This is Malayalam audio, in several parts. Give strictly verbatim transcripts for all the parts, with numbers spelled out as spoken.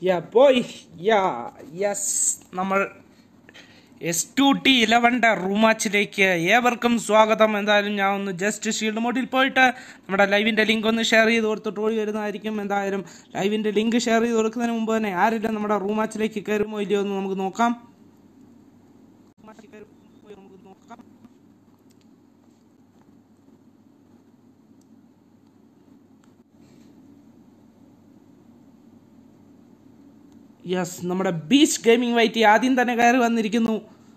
യാ ബോയ് യാ യെസ് നമ്മൾ എസ് ടു ടി ഇലവൻ്റെ റൂം മാച്ചിലേക്ക് ഏവർക്കും സ്വാഗതം. എന്തായാലും ഞാൻ ഒന്ന് ജസ്റ്റ് ഷീൽഡ് മോഡിൽ പോയിട്ട് നമ്മുടെ ലൈവിൻ്റെ ലിങ്ക് ഒന്ന് ഷെയർ ചെയ്ത് കൊടുത്തിട്ട് ഓടി വരുന്നതായിരിക്കും. എന്തായാലും ലൈവിൻ്റെ ലിങ്ക് ഷെയർ ചെയ്ത് കൊടുക്കുന്നതിന് മുമ്പ് തന്നെ ആരെല്ലാം നമ്മുടെ റൂം മാച്ചിലേക്ക് കയറുമോ ഇല്ലയോ എന്ന് നമുക്ക് നോക്കാം. യെസ്, നമ്മുടെ ബീച്ച് ഗെയിമിംഗ് വൈറ്റി ആദ്യം തന്നെ കയറി വന്നിരിക്കുന്നു.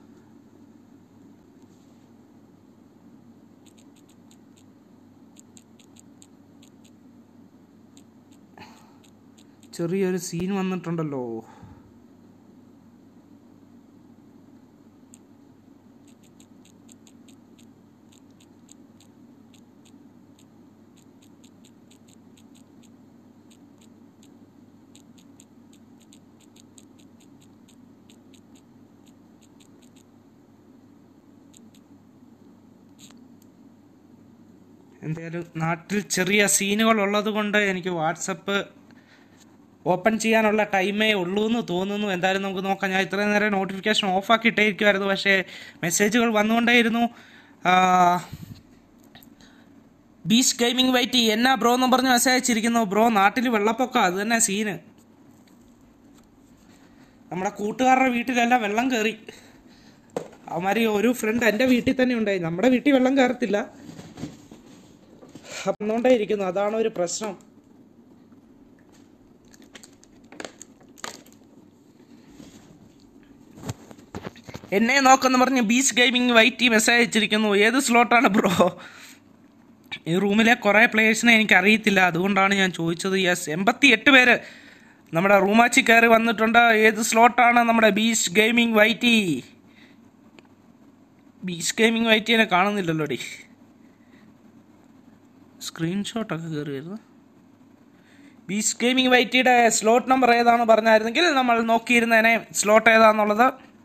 ചെറിയൊരു സീൻ വന്നിട്ടുണ്ടല്ലോ. എന്തായാലും നാട്ടിൽ ചെറിയ സീനുകൾ ഉള്ളത് കൊണ്ട് എനിക്ക് വാട്സപ്പ് ഓപ്പൺ ചെയ്യാനുള്ള ടൈമേ ഉള്ളൂ എന്ന് തോന്നുന്നു. എന്തായാലും നമുക്ക് നോക്കാം. ഞാൻ ഇത്രയും നേരം നോട്ടിഫിക്കേഷൻ ഓഫാക്കിയിട്ടേക്കുമായിരുന്നു, പക്ഷേ മെസ്സേജുകൾ വന്നുകൊണ്ടേയിരുന്നു. ബീച്ച് ഗെയിമിംഗ് വൈറ്റി എന്നാ ബ്രോ എന്ന് പറഞ്ഞ് മെസ്സേജ് അയച്ചിരിക്കുന്നു. ബ്രോ നാട്ടിൽ വെള്ളപ്പൊക്കം, അത് തന്നെ സീന്. നമ്മുടെ കൂട്ടുകാരുടെ വീട്ടിലെല്ലാം വെള്ളം കയറി. അവന്മാര് ഒരു ഫ്രണ്ട് എൻ്റെ വീട്ടിൽ തന്നെ ഉണ്ടായി. നമ്മുടെ വീട്ടിൽ വെള്ളം കയറത്തില്ല, വന്നുകൊണ്ടേ ഇരിക്കുന്നു. അതാണ് ഒരു പ്രശ്നം. എന്നെ നോക്കെന്ന് പറഞ്ഞ് ബീച്ച് ഗെയിമിംഗ് വൈറ്റി മെസ്സേജ് അയച്ചിരിക്കുന്നു. ഏത് സ്ലോട്ടാണ് ബ്രോ? ഈ റൂമിലെ കുറേ പ്ലേയേഴ്സിനെ എനിക്ക് അറിയത്തില്ല, അതുകൊണ്ടാണ് ഞാൻ ചോദിച്ചത്. യെസ്, എൺപത്തി എട്ട് പേര് നമ്മുടെ റൂമാച്ചിൽ കയറി വന്നിട്ടുണ്ട്. ഏത് സ്ലോട്ടാണ് നമ്മുടെ beach gaming YT? Beach gaming വൈറ്റിനെ കാണുന്നില്ലല്ലോ ഡി. സ്ക്രീൻഷോട്ടൊക്കെ കയറി വരുന്നത്. ബീച്ച് ഗെയിമിംഗ് വൈറ്റിയുടെ സ്ലോട്ട് നമ്പർ ഏതാണെന്ന് പറഞ്ഞായിരുന്നെങ്കിൽ നമ്മൾ നോക്കിയിരുന്നേനെ സ്ലോട്ട് ഏതാണെന്നുള്ളത്.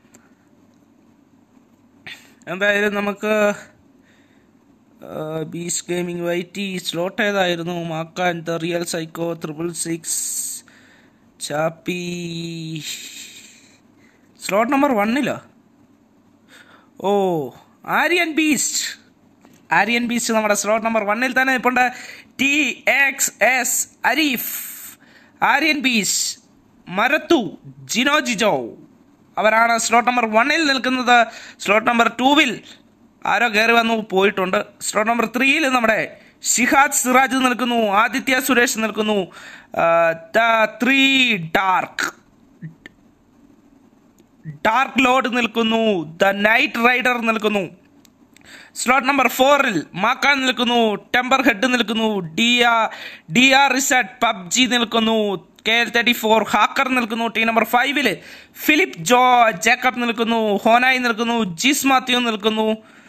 എന്തായാലും നമുക്ക് ബീച്ച് ഗെയിമിംഗ് വൈറ്റി സ്ലോട്ട് ഏതായിരുന്നു? മാക്കാൻ the real psycho, triple six, ചാപ്പി. സ്ലോട്ട് നമ്പർ വണ്ണിലോ? ഓ, ആര്യൻ ബീസ്റ്റ്. ആര്യൻ ബീസ്റ്റ് നമ്മുടെ സ്ലോട്ട് നമ്പർ വണ്ണിൽ തന്നെ ഇപ്പോൾ T X S Arif, Aryan beast, മരത്തു, ജിനോ ജിജോ അവരാണ് സ്ലോട്ട് നമ്പർ വണ്ണിൽ നിൽക്കുന്നത്. സ്ലോട്ട് നമ്പർ ടൂവിൽ ആരോ കയറി വന്നു പോയിട്ടുണ്ട്. സ്ലോട്ട് നമ്പർ ത്രീയിൽ നമ്മുടെ ഷിഹാദ് സിറാജ് നിൽക്കുന്നു, ആദിത്യ സുരേഷ് നിൽക്കുന്നു, the three dark dark lord നിൽക്കുന്നു, ദ നൈറ്റ് റൈഡർ നിൽക്കുന്നു. സ്ലോട്ട് നമ്പർ ഫോറിൽ മാക്കാൻ നിൽക്കുന്നു, ടെമ്പർ ഹെഡ് നിൽക്കുന്നു, ഡി ആർ ഡി ആർ റിസഡ് പബ്ജി നിൽക്കുന്നു, K L thirty four hacker നിൽക്കുന്നു. ടീം നമ്പർ ഫൈവില് ഫിലിപ്പ് ജോ ജേക്കബ് നിൽക്കുന്നു, ഹോനായി നിൽക്കുന്നു, ജിസ് മാത്യു നിൽക്കുന്നു,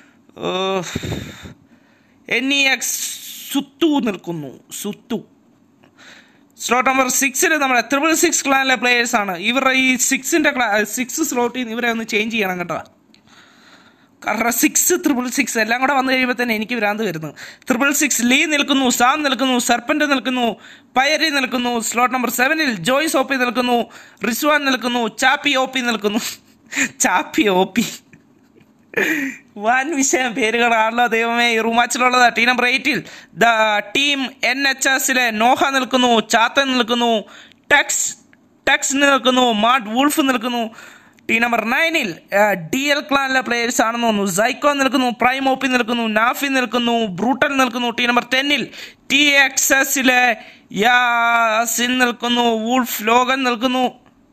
എൻ ഇ എക്സ് സുത്തു നിൽക്കുന്നു, സുത്തു. സ്ലോട്ട് നമ്പർ സിക്സിൽ നമ്മുടെ ത്രിപിൾ സിക്സ് ക്ലാനിലെ പ്ലേയേഴ്സ് ആണ്. ഇവരുടെ ഈ സിക്സിന്റെ സിക്സ് സ്ലോട്ടിൽ നിന്ന് ഇവരെ ഒന്ന് ചേഞ്ച് ചെയ്യണം കേട്ടോ. കാരണം സിക്സ് ത്രിപിൾ സിക്സ് എല്ലാം കൂടെ വന്നു കഴിയുമ്പോൾ തന്നെ എനിക്ക് ഭ്രാന്ത് വരുന്നു. ത്രിപിൾ സിക്സ് ലീ നിൽക്കുന്നു, സാം നിൽക്കുന്നു, സർപ്പന്റ് നിൽക്കുന്നു, പയരി നിൽക്കുന്നു. സ്ലോട്ട് നമ്പർ സെവനിൽ ജോയ്സ് ഒ പി നിൽക്കുന്നു, റിസ്വാൻ നിൽക്കുന്നു, ചാപ്പി ഒ പി നിൽക്കുന്നു. ചാപ്പി ഒ പി വൻ വിഷയം പേരുകളാണല്ലോ ദൈവമേ ഈ റൂമാച്ചിലുള്ളത്. ടീം നമ്പർ എയ്റ്റിൽ ദ ടീം എൻ എച്ച് എസിലെ നോഹ നിൽക്കുന്നു, ചാത്തൻ നിൽക്കുന്നു, ടെക്സ് ടെക്സ് നിൽക്കുന്നു, മാഡ് വൂൾഫ് നിൽക്കുന്നു. ടീം നമ്പർ നയനിൽ ഡി എൽ ക്ലാനിലെ പ്ലേയേഴ്സ് ആണെന്ന് തോന്നുന്നു. സൈക്കോ നിൽക്കുന്നു, പ്രൈം ഒ പി നിൽക്കുന്നു, നാഫി നിൽക്കുന്നു, ബ്രൂട്ടൽ നിൽക്കുന്നു. ടീം നമ്പർ ടെന്നിൽ ടി എക്സ് എസിലെ യാസിൻ നിൽക്കുന്നു, വൂൾഫ് ലോഗൻ നിൽക്കുന്നു.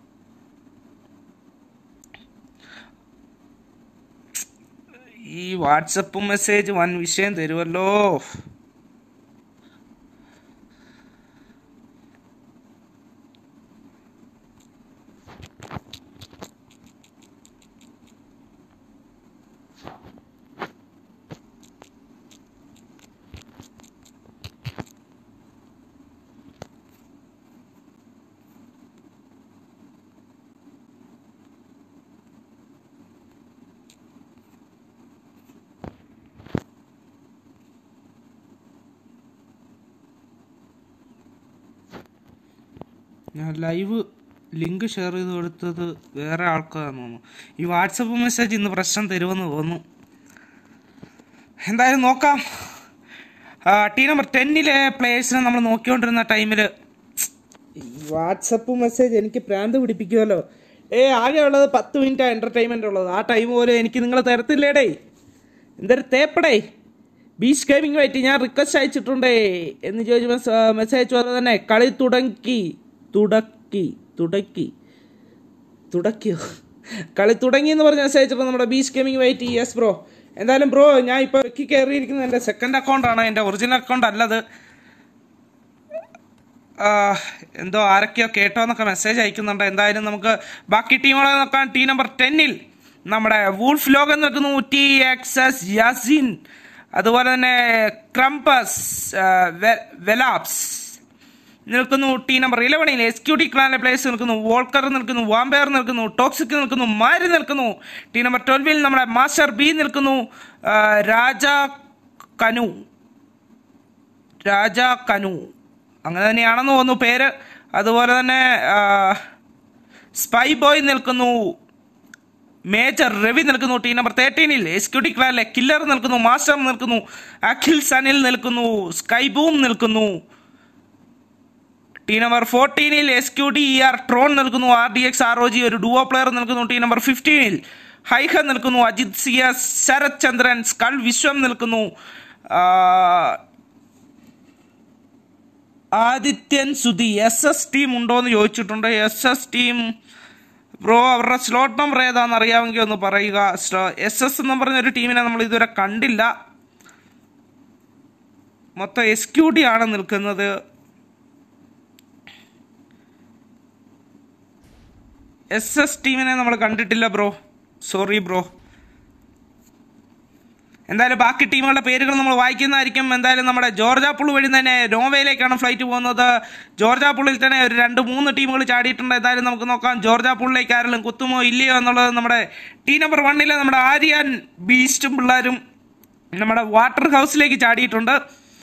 ഈ വാട്സപ്പ് മെസ്സേജ് വൻ വിഷയം തരുമല്ലോ. ഞാൻ ലൈവ് ലിങ്ക് ഷെയർ ചെയ്ത് കൊടുത്തത് വേറെ ആൾക്കാരാണെന്ന് തോന്നുന്നു. ഈ വാട്സപ്പ് മെസ്സേജ് ഇന്ന് പ്രശ്നം തരുമെന്ന് തോന്നുന്നു. എന്തായാലും നോക്കാം. ടീം നമ്പർ ടെന്നിലെ പ്ലേയേഴ്സിനെ നമ്മൾ നോക്കിക്കൊണ്ടിരുന്ന ടൈമിൽ വാട്സപ്പ് മെസ്സേജ് എനിക്ക് പ്രാന്ത് പിടിപ്പിക്കുമല്ലോ. ഏ ആകെ ഉള്ളത് പത്ത് മിനിറ്റ് എൻ്റർടൈൻമെൻ്റ് ഉള്ളത്. ആ ടൈം പോലും എനിക്ക് നിങ്ങൾ തരത്തില്ലേടേ. എന്തൊരു തേപ്പടേ. ബീച്ച് ഗെയിമിംഗ് പറ്റി ഞാൻ റിക്വസ്റ്റ് അയച്ചിട്ടുണ്ടേ എന്ന് ചോദിച്ച് മെസ്സേജ് അയച്ചു. പോലെ തന്നെ കളി തുടങ്ങി തുടക്കി തുടക്കി തുടക്കിയോ കളി തുടങ്ങി എന്ന് പറഞ്ഞ് മെസ്സേജ് അയച്ചിട്ടുണ്ട് നമ്മുടെ beach gaming YT. Yes bro. എന്തായാലും ബ്രോ ഞാൻ ഇപ്പോൾ വെക്കി കയറിയിരിക്കുന്നത് എൻ്റെ സെക്കൻഡ് അക്കൗണ്ടാണ്, എൻ്റെ ഒറിജിനൽ അക്കൗണ്ട് അല്ലത്. എന്തോ ആരൊക്കെയോ കേട്ടോ എന്നൊക്കെ മെസ്സേജ് അയക്കുന്നുണ്ട്. എന്തായാലും നമുക്ക് ബാക്കി ടീമുകളെ നോക്കാം. ടീം നമ്പർ ടെന്നിൽ നമ്മുടെ വൂൾഫ് ലോഗൻ നിൽക്കുന്നു, ടി എക്സ് എസ് യാസിൻ, അതുപോലെ തന്നെ ക്രംപസ് വെലാപ്സ് നിൽക്കുന്നു. ടീം നമ്പർ ഇലവനിൽ എക്സിക്യൂട്ടീവ് ക്ലാനിലെ പ്ലേയേഴ്സ് നിൽക്കുന്നു, വോൾക്കർ നിൽക്കുന്നു, വാമ്പയർ നിൽക്കുന്നു, ടോക്സിക് നിൽക്കുന്നു, മാരി നിൽക്കുന്നു. ടീം നമ്പർ ട്വൽവിൽ നമ്മുടെ മാസ്റ്റർ ബി നിൽക്കുന്നു, രാജ കനു രാജ കനു അങ്ങനെ തന്നെയാണെന്ന് തോന്നുന്നു പേര്. അതുപോലെ തന്നെ സ്പൈ ബോയ് നിൽക്കുന്നു, മേജർ രവി നിൽക്കുന്നു. ടീം നമ്പർ തേർട്ടീനിൽ എക്സിക്യൂട്ടീവ് ക്ലാനിലെ കില്ലർ നിൽക്കുന്നു, മാസ്റ്റർ നിൽക്കുന്നു, അഖിൽ സനിൽ നിൽക്കുന്നു, സ്കൈ ബൂം നിൽക്കുന്നു. ടീം നമ്പർ ഫോർട്ടീനിൽ എക്സിക്യൂട്ടീവ് ഇ ആർ ട്രോൺ നിൽക്കുന്നു, R D X R O G ഒരു ഡുവോ പ്ലെയർ നിൽക്കുന്നു. ടീം നമ്പർ ഫിഫ്റ്റീനിൽ ഹൈഹ നിൽക്കുന്നു, അജിത് സിയ, ശരത് ചന്ദ്രൻ, സ്കൾ വിശ്വം നിൽക്കുന്നു, Adithyan Sudhi. S S team ഉണ്ടോ എന്ന് ചോദിച്ചിട്ടുണ്ട്. എസ് എസ് ടീം ബ്രോ അവരുടെ സ്ലോട്ട് നമ്പർ ഏതാണെന്ന് അറിയാമെങ്കിൽ ഒന്ന് പറയുക. എസ് എസ് എന്ന് പറഞ്ഞൊരു ടീമിനെ നമ്മൾ ഇതുവരെ കണ്ടില്ല. മൊത്തം എക്സിക്യൂട്ടീവ് ആണ് നിൽക്കുന്നത്. എസ് എസ് ടീമിനെ നമ്മൾ കണ്ടിട്ടില്ല ബ്രോ, സോറി ബ്രോ. എന്തായാലും ബാക്കി ടീമുകളുടെ പേരുകൾ നമ്മൾ വായിക്കുന്നതായിരിക്കും. എന്തായാലും നമ്മുടെ ജോർജാപുൾ വഴി തന്നെ നോവയിലേക്കാണ് ഫ്ലൈറ്റ് പോകുന്നത്. ജോർജാപുള്ളിൽ തന്നെ ഒരു രണ്ട് മൂന്ന് ടീമുകൾ ചാടിയിട്ടുണ്ട്. എന്തായാലും നമുക്ക് നോക്കാം ജോർജാപുള്ളിലേക്ക് ആരെങ്കിലും കുത്തുമോ ഇല്ലയോ എന്നുള്ളത്. നമ്മുടെ ടീം നമ്പർ വണ്ണിലെ നമ്മുടെ ആര്യാൻ ബീസ്റ്റും പിള്ളേരും നമ്മുടെ വാട്ടർ ഹൗസിലേക്ക് ചാടിയിട്ടുണ്ട്.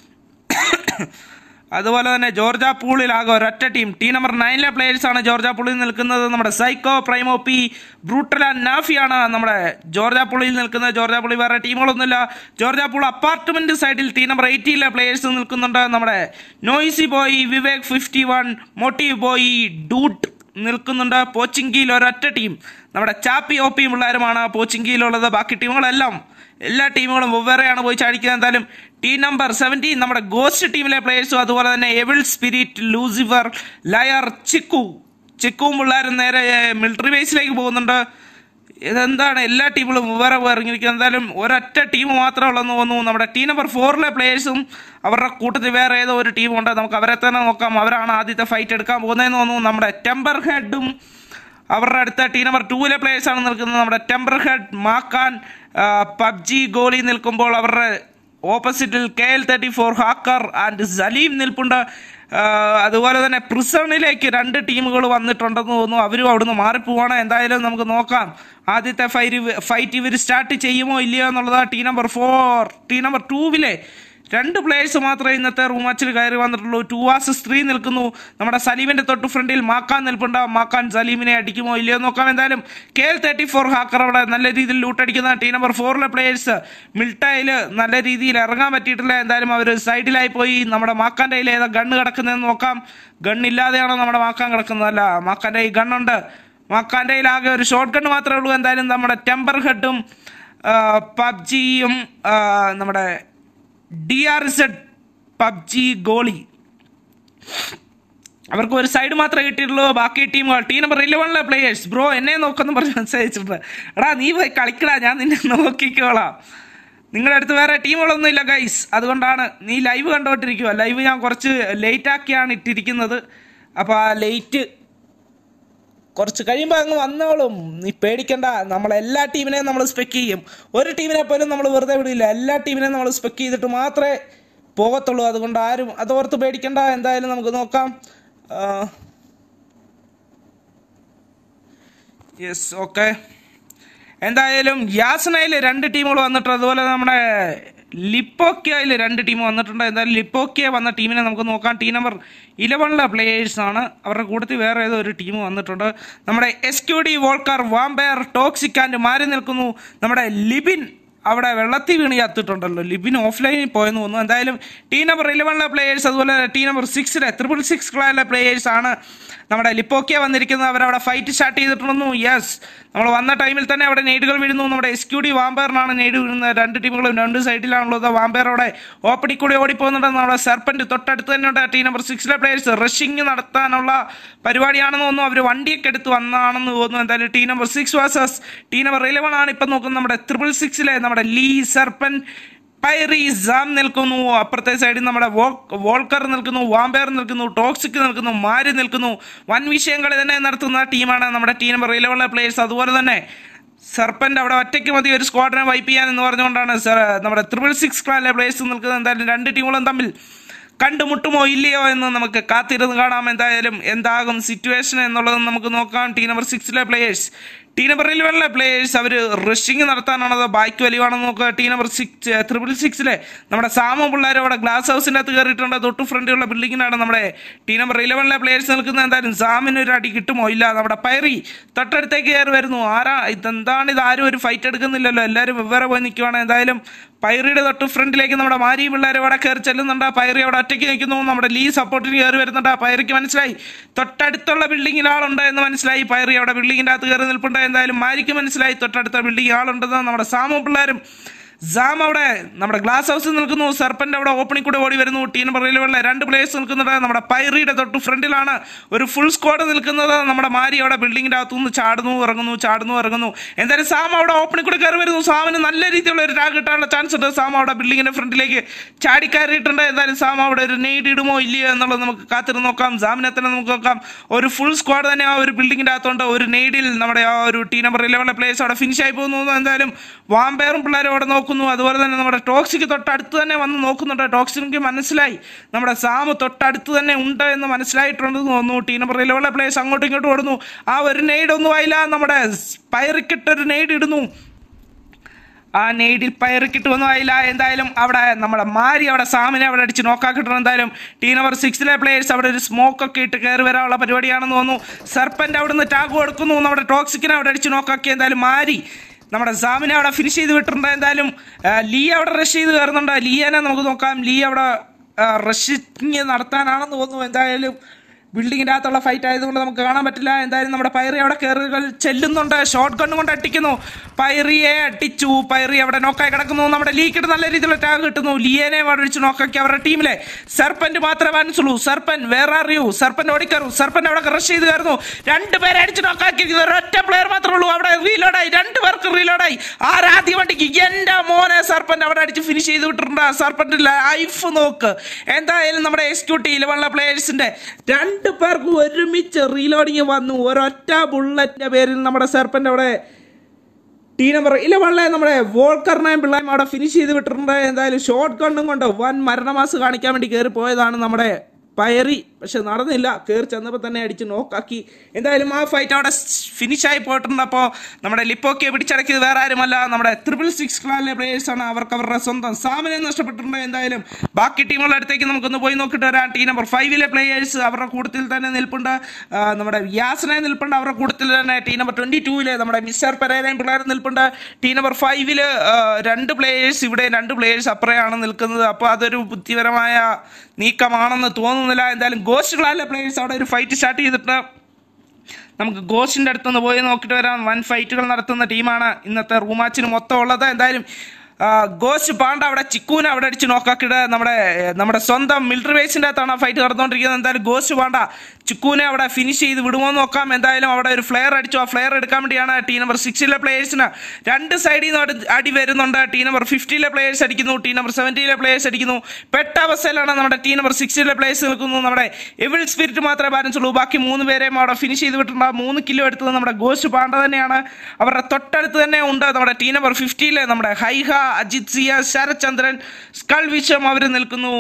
അതുപോലെ തന്നെ ജോർജാപൂളിലാകെ ഒരൊറ്റ ടീം. ടീം നമ്പർ നയനിലെ പ്ലേയേഴ്സാണ് ജോർജാപൂളിൽ നിൽക്കുന്നത്. നമ്മുടെ psycho, Primo P, brutal and നാഫിയാണ് നമ്മുടെ ജോർജാപൂളിൽ നിൽക്കുന്നത്. ജോർജാപൂളി വേറെ ടീമുകളൊന്നുമില്ല. ജോർജാപൂൾ അപ്പാർട്ട്മെന്റ് സൈഡിൽ ടീം നമ്പർ എയ്റ്റിയിലെ പ്ലേയേഴ്സ് നിൽക്കുന്നുണ്ട്. നമ്മുടെ noisy boy, Vivek fifty one, motive boy, dude നിൽക്കുന്നുണ്ട്. പോച്ചിങ്കിയിൽ ഒരൊറ്റ ടീം നമ്മുടെ ചാപ്പി ഒ പി പിള്ളേരുമാണ് പോച്ചിങ്കിയിലുള്ളത്. ബാക്കി ടീമുകളെല്ലാം എല്ലാ ടീമുകളും വെവ്വേറെയാണ് പോയി ചാടിക്കുന്നത്. എന്തായാലും ടീം നമ്പർ സെവൻറ്റീൻ നമ്മുടെ ഗോസ്റ്റ് ടീമിലെ പ്ലേയേഴ്സും അതുപോലെ തന്നെ evil spirit, Lucifer, liar, Chikku ചിക്കുവും പിള്ളേരും നേരെ മിലിറ്ററി ബേസിലേക്ക് പോകുന്നുണ്ട്. ഇതെന്താണ് എല്ലാ ടീമുകളും വെവ്വേറെ ഇറങ്ങിയിരിക്കുന്നത്. എന്തായാലും ഒരൊറ്റ ടീം മാത്രമേ ഉള്ളെന്ന് തോന്നുന്നു. നമ്മുടെ ടീം നമ്പർ ഫോറിലെ പ്ലേയേഴ്സും അവരുടെ കൂട്ടത്തിൽ വേറെ ഏതോ ഒരു ടീമുണ്ട്. നമുക്ക് അവരെ തന്നെ നോക്കാം. അവരാണ് ആദ്യത്തെ ഫൈറ്റ് എടുക്കാൻ പോകുന്നതെന്ന് തോന്നുന്നു. നമ്മുടെ ടെമ്പർ ഹെഡും അവരുടെ അടുത്ത ടീം നമ്പർ ടൂവിലെ പ്ലേയേഴ്സാണ് നിൽക്കുന്നത്. നമ്മുടെ ടെമ്പർ ഹെഡ്, മാക്കാൻ, പബ്ജി ഗോളി നിൽക്കുമ്പോൾ അവരുടെ ഓപ്പോസിറ്റിൽ K L thirty four, hacker and Saleem നിൽപ്പുണ്ട്. അതുപോലെ തന്നെ പ്രിസണിലേക്ക് രണ്ട് ടീമുകൾ വന്നിട്ടുണ്ടെന്ന് തോന്നുന്നു. അവരും അവിടുന്ന് മാറിപ്പോവാണ്. എന്തായാലും നമുക്ക് നോക്കാം ആദ്യത്തെ ഫൈറ്റ് ഫൈറ്റ് ഇവർ സ്റ്റാർട്ട് ചെയ്യുമോ ഇല്ലയോ എന്നുള്ളത്. Team number four team number ടൂവിലെ രണ്ട് പ്ലേയേഴ്സ് മാത്രമേ ഇന്നത്തെ റൂം മാച്ചിൽ കയറി വന്നിട്ടുള്ളൂ. ടു വാസസ് ത്രീ നിൽക്കുന്നു. നമ്മുടെ സലീമിന്റെ തൊട്ട് ഫ്രണ്ടിൽ മാക്കാൻ നിൽപ്പുണ്ട്. മാക്കാൻ സലീമിനെ അടിക്കുമോ ഇല്ലയോ നോക്കാം. എന്തായാലും K L thirty four hacker അവിടെ നല്ല രീതിയിൽ ലൂട്ടടിക്കുന്ന ടീം നമ്പർ ഫോറിലെ പ്ലേയേഴ്സ് മിൽട്ടയിൽ നല്ല രീതിയിൽ ഇറങ്ങാൻ പറ്റിയിട്ടില്ല. എന്തായാലും അവർ സൈഡിലായി പോയി. നമ്മുടെ മാക്കാൻ്റെ കയ്യിൽ ഏതാ ഗണ്ണ് കിടക്കുന്നതെന്ന് നോക്കാം. ഗണ്ണില്ലാതെയാണോ നമ്മുടെ മാക്കാൻ കിടക്കുന്നത്? അല്ല, മാക്കാൻ്റെ കയ്യിൽ ഗണ്ണുണ്ട്. മാക്കാൻ്റെ കയ്യിൽ ആകെ ഒരു ഷോർട്ട് ഗണ്ണ് മാത്രമേ ഉള്ളൂ. എന്തായാലും നമ്മുടെ ടെമ്പർ ഹെഡും പബ്ജിയും നമ്മുടെ ഡി ആർ സെഡ് പബ്ജി ഗോളി അവർക്ക് ഒരു സൈഡ് മാത്രമേ കിട്ടിയിട്ടുള്ളൂ. ബാക്കി ടീമുകൾ ടീം നമ്പർ ഇലവനിലെ പ്ലേയേഴ്സ് ബ്രോ എന്നെ നോക്കുന്നു പറഞ്ഞ് മനസ്സിലായിട്ടുണ്ട്. എടാ നീ പോയി കളിക്കടാ, ഞാൻ നിന്നെ നോക്കിക്കോളാം. നിങ്ങളുടെ അടുത്ത് വേറെ ടീമുകളൊന്നും ഇല്ല ഗൈസ്. അതുകൊണ്ടാണ് നീ ലൈവ് കണ്ടോണ്ടിരിക്കുക. ലൈവ് ഞാൻ കുറച്ച് ലേറ്റ് ആക്കിയാണ് ഇട്ടിരിക്കുന്നത്. അപ്പോൾ ആ ലേറ്റ് കുറച്ച് കഴിയുമ്പോൾ അങ്ങ് വന്നോളും. നീ പേടിക്കണ്ട. നമ്മളെല്ലാ ടീമിനെയും നമ്മൾ സ്പെക്ക് ചെയ്യും. ഒരു ടീമിനെ പോലും നമ്മൾ വെറുതെ വിടില്ല. എല്ലാ ടീമിനെയും നമ്മൾ സ്പെക്ക് ചെയ്തിട്ട് മാത്രമേ പോകത്തുള്ളൂ. അതുകൊണ്ട് ആരും അതോർത്ത് പേടിക്കണ്ട. എന്തായാലും നമുക്ക് നോക്കാം. Yes, okay. എന്തായാലും യാസനയിൽ രണ്ട് ടീമുകൾ വന്നിട്ട് അതുപോലെ നമ്മുടെ ലിപ്പോക്കയിൽ രണ്ട് ടീം വന്നിട്ടുണ്ട്. എന്തായാലും ലിപ്പോക്ക വന്ന ടീമിനെ നമുക്ക് നോക്കാം. ടീം നമ്പർ ഇലവനിലെ പ്ലേയേഴ്സാണ്. അവരുടെ കൂട്ടത്തിൽ വേറെ ഏതോ ഒരു ടീം വന്നിട്ടുണ്ട്. നമ്മുടെ S Q D Walker, vampire, toxic and മാറി നിൽക്കുന്നു. നമ്മുടെ ലിബിൻ അവിടെ വെള്ളത്തിൽ വീണ് ചത്തിട്ടുണ്ടല്ലോ. ലിബിൻ ഓഫ്ലൈനിൽ പോയെന്ന് തോന്നുന്നു. എന്തായാലും ടീം നമ്പർ ഇലവനിലെ പ്ലേയേഴ്സ്, അതുപോലെ ടീം നമ്പർ സിക്സിലെ ട്രിപ്പിൾ സിക്സ് ക്ലാനിലെ പ്ലേയേഴ്സാണ് നമ്മുടെ ലിപ്പോക്ക വന്നിരിക്കുന്നത്. അവരവിടെ ഫൈറ്റ് സ്റ്റാർട്ട് ചെയ്തിട്ടുണ്ടെന്നു. യെസ്, നമ്മൾ വന്ന ടൈമിൽ തന്നെ അവിടെ നെയ്ഡുകൾ വീഴുന്നു. നമ്മുടെ എസ് ക്യു ഡി വാമ്പയറിനാണ് നെയ്ഡ് വീഴുന്നത്. രണ്ട് ടീമുകളും രണ്ട് സൈഡിലാണുള്ളത്. വാമ്പയർ അവിടെ ഓപ്പണി കൂടി ഓടിപ്പോകുന്നുണ്ട്. നമ്മുടെ സർപ്പന്റ് തൊട്ടടുത്ത് തന്നെയുണ്ട്. ടീം നമ്പർ സിക്സിലെ പ്ലേയേഴ്സ് റഷിങ് നടത്താനുള്ള പരിപാടിയാണെന്ന് തോന്നുന്നു. അവർ വണ്ടിയൊക്കെ എടുത്ത് വന്നാണെന്ന് തോന്നുന്നു. എന്തായാലും team number six versus team number eleven ആണ് ഇപ്പം നോക്കുന്നത്. നമ്മുടെ ട്രിപ്പിൾ സിക്സിലെ നമ്മുടെ ലീ, സർപ്പൻ, പൈറി, സാം നിൽക്കുന്നു. അപ്പുറത്തെ സൈഡിൽ നമ്മുടെ വോൾക്കർ നിൽക്കുന്നു, വാമ്പയർ നിൽക്കുന്നു, ടോക്സിക് നിൽക്കുന്നു, മാരി നിൽക്കുന്നു. വൻ വിഷയങ്ങൾ തന്നെ നടത്തുന്ന ടീമാണ് നമ്മുടെ ടീം നമ്പർ ഇലവനിലെ പ്ലേയേഴ്സ്. അതുപോലെ തന്നെ സർപ്പന്റ് അവിടെ ഒറ്റയ്ക്ക് മതി ഒരു സ്ക്വാഡിനെ വൈപ്പ് ചെയ്യാൻ എന്ന് പറഞ്ഞുകൊണ്ടാണ് നമ്മുടെ ട്രിപ്പിൾ സിക്സ് ക്ലാനിലെ പ്ലേയേഴ്സ് നിൽക്കുന്നത്. എന്തായാലും രണ്ട് ടീമുകളും തമ്മിൽ കണ്ടുമുട്ടുമോ ഇല്ലയോ എന്ന് നമുക്ക് കാത്തിരുന്ന് കാണാം. എന്തായാലും എന്താകും സിറ്റുവേഷൻ എന്നുള്ളത് നമുക്ക് നോക്കാം. ടീം നമ്പർ സിക്സിലെ പ്ലേയേഴ്സ്, ടീം നമ്പർ ഇലവനിലെ പ്ലേയേഴ്സ് അവർ റഷിങ് നടത്താനാണോ അതോ ബാക്ക് വലിവാണെന്ന് നോക്കുക. ടീം നമ്പർ സിക്സ് ട്രിപ്പിൾ സിക്സിലെ നമ്മുടെ സാമ പിള്ളേർ അവിടെ ഗ്ലാസ് ഹൗസിൻ്റെ അകത്ത് കയറിയിട്ടുണ്ട്. തൊട്ട് ഫ്രണ്ടിലുള്ള ബിൽഡിങ്ങിനാണ് നമ്മുടെ ടീം നമ്പർ ഇലവനിലെ പ്ലേയേഴ്സ് നിൽക്കുന്നത്. എന്തായാലും സാമിന് ഒരു അടി കിട്ടുമോ ഇല്ല. നമ്മുടെ പൈറി തൊട്ടടുത്തേക്ക് കയറി വരുന്നു. ആരാ ഇതെന്താണ് ഇത്? ആരും ഒരു ഫൈറ്റ് എടുക്കുന്നില്ലല്ലോ, എല്ലാവരും വെവ്വേറെ പോയി നിൽക്കുവാണ്. എന്തായാലും പൈറിയുടെ തൊട്ട് ഫ്രണ്ടിലേക്ക് നമ്മുടെ മാരി പിള്ളേർ അവിടെ കയറി ചെല്ലുന്നുണ്ട്. പൈറി അവിടെ ഒറ്റയ്ക്ക് നിൽക്കുന്നു. നമ്മുടെ ലീ സപ്പോർട്ടിന് കയറി വരുന്നുണ്ട്. പൈറിക്ക് മനസ്സിലായി തൊട്ടടുത്തുള്ള ബിൽഡിങ്ങിൽ ആളുണ്ട് എന്ന് മനസ്സിലായി. പൈറി അവിടെ ബിൽഡിങ്ങിൻ്റെ അകത്ത് കയറി നിൽപ്പുണ്ട്. എന്തായാലും മാരിക്ക് മനസ്സിലായി തൊട്ടടുത്ത ബിൽഡിംഗ് ആളുണ്ടെന്ന്. നമ്മുടെ സാമു പിള്ളേരും സാം അവിടെ നമ്മുടെ ഗ്ലാസ് ഹൗസിൽ നിൽക്കുന്നു. സർപ്പന്റ് അവിടെ ഓപ്പണിൽ കൂടെ ഓടി വരുന്നു. ടീം നമ്പർ ഇലവനിലെ രണ്ട് പ്ലേയേഴ്സ് നിൽക്കുന്നുണ്ട്. നമ്മുടെ പൈറിയുടെ തൊട്ട് ഫ്രണ്ടിലാണ് ഒരു ഫുൾ സ്ക്വാഡ് നിൽക്കുന്നത്. നമ്മുടെ മാരി അവിടെ ബിൽഡിങ്ങിൻ്റെ അകത്തുനിന്ന് ചാടുന്നു ഇറങ്ങുന്നു ചാടുന്നു ഇറങ്ങുന്നു. എന്തായാലും സാം അവിടെ ഓപ്പണിൽ കൂടെ കയറി വരുന്നു. സാമിന് നല്ല രീതിയിലുള്ള ഒരു ടാഗ് കിട്ടാനുള്ള ചാൻസ് ഉണ്ട്. സാം അവിടെ ബിൽഡിങ്ങിന്റെ ഫ്രണ്ടിലേക്ക് ചാടി കയറിയിട്ടുണ്ട്. എന്തായാലും സാം അവിടെ ഒരു നെയ്ഡ് ഇടുമോ ഇല്ലയോ എന്നുള്ളത് നമുക്ക് കാത്തിരുന്ന് നോക്കാം. സാമിനെ തന്നെ നമുക്ക് നോക്കാം. ഒരു ഫുൾ സ്ക്വാഡ് തന്നെ ആ ഒരു ബിൽഡിങ്ങിൻ്റെ അകത്തുണ്ട്. ഒരു നെയ്ഡിൽ നമ്മുടെ ആ ഒരു ടീം നമ്പർ ഇലവനിലെ പ്ലേയേഴ്സ് അവിടെ ഫിനിഷ് ആയി പോകുന്നു. എന്തായാലും വാമ്പയറും പിള്ളേരും അവിടെ നോക്കും. അതുപോലെ തന്നെ നമ്മുടെ ടോക്സിക്ക് തൊട്ടടുത്ത് തന്നെ വന്ന് നോക്കുന്നുണ്ട്. ടോക്സിക്ക് മനസ്സിലായി നമ്മുടെ സാമ് തൊട്ടടുത്ത് തന്നെ ഉണ്ട് എന്ന് മനസ്സിലായിട്ടുണ്ടെന്ന് തോന്നുന്നു. ടീം നമ്പർ ഇലവനിലെ പ്ലേയേഴ്സ് അങ്ങോട്ടും ഇങ്ങോട്ടും ഓടുന്നു. ആ ഒരു നെയ്ഡ് ഒന്നും ആയില്ല. നമ്മുടെ പൈറിക്കിട്ടൊരു നെയ്ഡ് ഇടുന്നു. ആ നെയ്ഡിൽ പയറിക്കിട്ടൊന്നും ആയില്ല. എന്തായാലും അവിടെ നമ്മുടെ മാരി അവിടെ സാമിനെ അവിടെ അടിച്ച് നോക്കാക്കിട്ടു. എന്തായാലും ടീം നമ്പർ സിക്സിലെ പ്ലേയേഴ്സ് അവിടെ ഒരു സ്മോക്ക് ഒക്കെ ഇട്ട് കയറി വരാനുള്ള പരിപാടിയാണെന്ന് തോന്നുന്നു. സർപ്പന്റ് അവിടെ നിന്ന് ടാഗ് കൊടുക്കുന്നു. നമ്മുടെ ടോക്സിക്കിനെ അവിടെ അടിച്ച് നോക്കാക്കി. എന്തായാലും മാരി നമ്മുടെ സാമിനെ അവിടെ ഫിനിഷ് ചെയ്ത് വിട്ടിട്ടുണ്ട്. എന്തായാലും ലീ അവിടെ റഷ് ചെയ്ത് കയറുന്നുണ്ട്. ലീയനെ നമുക്ക് നോക്കാം. ലീ അവിടെ റഷിങ് നടത്താനാണെന്ന് തോന്നുന്നു. എന്തായാലും ബിൽഡിങ്ങിൻ്റെ അകത്തുള്ള ഫൈറ്റ് ആയതുകൊണ്ട് നമുക്ക് കാണാൻ പറ്റില്ല. എന്തായാലും നമ്മുടെ പൈറി അവിടെ കയറുകൾ ചെല്ലുന്നുണ്ട്. ഷോട്ട് ഗൺ കൊണ്ട് അടിക്കുന്നു. പൈറിയെ അടിച്ചു. പൈറി അവിടെ നോക്കായി കിടക്കുന്നു. നമ്മുടെ ലീക്കിട്ട് നല്ല രീതിയിലുള്ള ടാഗ് കിട്ടുന്നു. ലീയനെ അവിടെ അടിച്ച് നോക്കാക്കി. അവരുടെ ടീമിലെ സർപ്പന്റ് മാത്രമേ മനസ്സുള്ളൂ. സർപ്പൻ വേറെ അറിയൂ. സർപ്പൻ ഓടിക്കയറൂ. സർപ്പൻ അവിടെ റഷ് ചെയ്ത് കയറുന്നു. രണ്ടുപേരെ അടിച്ച് നോക്കാക്കി. ഒരൊറ്റ പ്ലെയർ മാത്രമേ ഉള്ളൂ. അവിടെ റീലോഡായി. രണ്ടു പേർക്ക് റീലോഡായി. ആരാദ്യം വണ്ടിക്ക് എന്റെ മോനെ സർപ്പന്റ് അവിടെ അടിച്ച് ഫിനിഷ് ചെയ്ത് വിട്ടിട്ടുണ്ട്. സർപ്പന്റ് ലൈഫ് നോക്ക്. എന്തായാലും നമ്മുടെ എക്സിക്യൂട്ടീവ് ഇലവനിലെ പ്ലേയേഴ്സിന്റെ രണ്ട് രണ്ട് പേർക്ക് ഒരുമിച്ച് റീലോഡിങ് വന്നു. ഒരൊറ്റ ബുള്ളറ്റിന്റെ പേരിൽ നമ്മുടെ സർപ്പന്റ് അവിടെ ടീം നമ്പർ ഇലവനിലെ നമ്മുടെ വോൾക്കറിനെയും പിള്ളേരും അവിടെ ഫിനിഷ് ചെയ്ത് വിട്ടിട്ടുണ്ട്. എന്തായാലും ഷോട്ട് ഗണ്ണും കൊണ്ട് വൻ മരണമാസ് കാണിക്കാൻ വേണ്ടി കയറി പോയതാണ് നമ്മുടെ പയറി. പക്ഷെ നടന്നില്ല. കയറി ചെന്നപ്പോൾ തന്നെ അടിച്ച് നോക്കാക്കി. എന്തായാലും ആ ഫൈറ്റ് അവിടെ ഫിനിഷായി പോയിട്ടുണ്ട്. അപ്പോൾ നമ്മുടെ ലിപ്പോക്കെ പിടിച്ചടക്കിയത് വേറെ ആരുമല്ല, നമ്മുടെ ട്രിപ്പിൾ സിക്സ് ക്ലാനിലെ പ്ലേയേഴ്സാണ്. അവർക്ക് അവരുടെ സ്വന്തം സാമിനെ നഷ്ടപ്പെട്ടിട്ടുണ്ട്. എന്തായാലും ബാക്കി ടീമുകളുടെ അടുത്തേക്ക് നമുക്കൊന്ന് പോയി നോക്കിയിട്ട് വരാം. ടീം നമ്പർ ഫൈവിലെ പ്ലേയേഴ്സ് അവരുടെ കൂട്ടത്തിൽ തന്നെ നിൽപ്പുണ്ട്. നമ്മുടെ യാസനെ നിൽപ്പുണ്ട്. അവരുടെ കൂട്ടത്തിൽ തന്നെ ടീം നമ്പർ ട്വൻറ്റി ടൂവില് നമ്മുടെ മിസ്റ്റർ പെരേരയും പിള്ളേരും നിൽപ്പുണ്ട്. ടീം നമ്പർ ഫൈവില് രണ്ട് പ്ലേയേഴ്സ് ഇവിടെ രണ്ട് പ്ലേയേഴ്സ് അപ്പുറയാണ് നിൽക്കുന്നത്. അപ്പോൾ അതൊരു ബുദ്ധിപരമായ നീക്കമാണെന്ന് തോന്നുന്നില്ല. എന്തായാലും ഗോസ്റ്റ് ക്ലാനിലെ പ്ലേയേഴ്സ് അവിടെ ഒരു ഫൈറ്റ് സ്റ്റാർട്ട് ചെയ്തിട്ട് നമുക്ക് ഗോസ്റ്റിൻ്റെ അടുത്തുനിന്ന് പോയി നോക്കിയിട്ട് വരാം. വൻ ഫൈറ്റുകൾ നടത്തുന്ന ടീമാണ് ഇന്നത്തെ റൂമാച്ചിന് മൊത്തം ഉള്ളത്. എന്തായാലും ഗോസ്റ്റ് പാണ്ട അവിടെ ചിക്കൂനെ അവിടെ അടിച്ച് നോക്കാക്കിയിട്ട് നമ്മുടെ നമ്മുടെ സ്വന്തം മിലിറ്ററി ബേസിൻ്റെ അകത്താണ് ഫൈറ്റ് നടന്നുകൊണ്ടിരിക്കുന്നത്. എന്തായാലും ഗോസ്റ്റ് പാണ്ട ചിക്കൂനെ അവിടെ ഫിനിഷ് ചെയ്ത് വിടുമോ നോക്കാം. എന്തായാലും അവിടെ ഒരു ഫ്ലെയർ അടിച്ചു. ആ ഫ്ലെയർ എടുക്കാൻ വേണ്ടിയാണ് ടീം നമ്പർ സിക്സിലെ പ്ലേയേഴ്സിന് രണ്ട് സൈഡിൽ നിന്ന് അടി വരുന്നുണ്ട്. ടീം നമ്പർ ഫിഫ്റ്റിയിലെ പ്ലേയേഴ്സ് അടിക്കുന്നു. ടീം നമ്പർ സെവൻറ്റിയിലെ പ്ലേയേഴ്സ് അടിക്കുന്നു. പെട്ട അവസ്ഥയിലാണ് നമ്മുടെ ടീം നമ്പർ സിക്സിലെ പ്ലേയേഴ്സ് നിൽക്കുന്നു. നമ്മുടെ എവിൾ സ്പിരിറ്റ് മാത്രമേ ബാലൻസ് ഉള്ളൂ. ബാക്കി മൂന്ന് പേരെയും അവിടെ ഫിനിഷ് ചെയ്ത് വിട്ടിട്ടുണ്ട്. ആ മൂന്ന് കിലോ എടുത്തത് നമ്മുടെ ഗോസ്റ്റ് പാണ്ട തന്നെയാണ്. അവരുടെ തൊട്ടടുത്ത് തന്നെ ഉണ്ട് നമ്മുടെ ടീം നമ്പർ ഫിഫ്റ്റിയിലെ നമ്മുടെ ഹൈഹ, അജിത് സിയ, ശരത്ചന്ദ്രൻ, സ്കൾ വിഷം അവർ നിൽക്കുന്നു.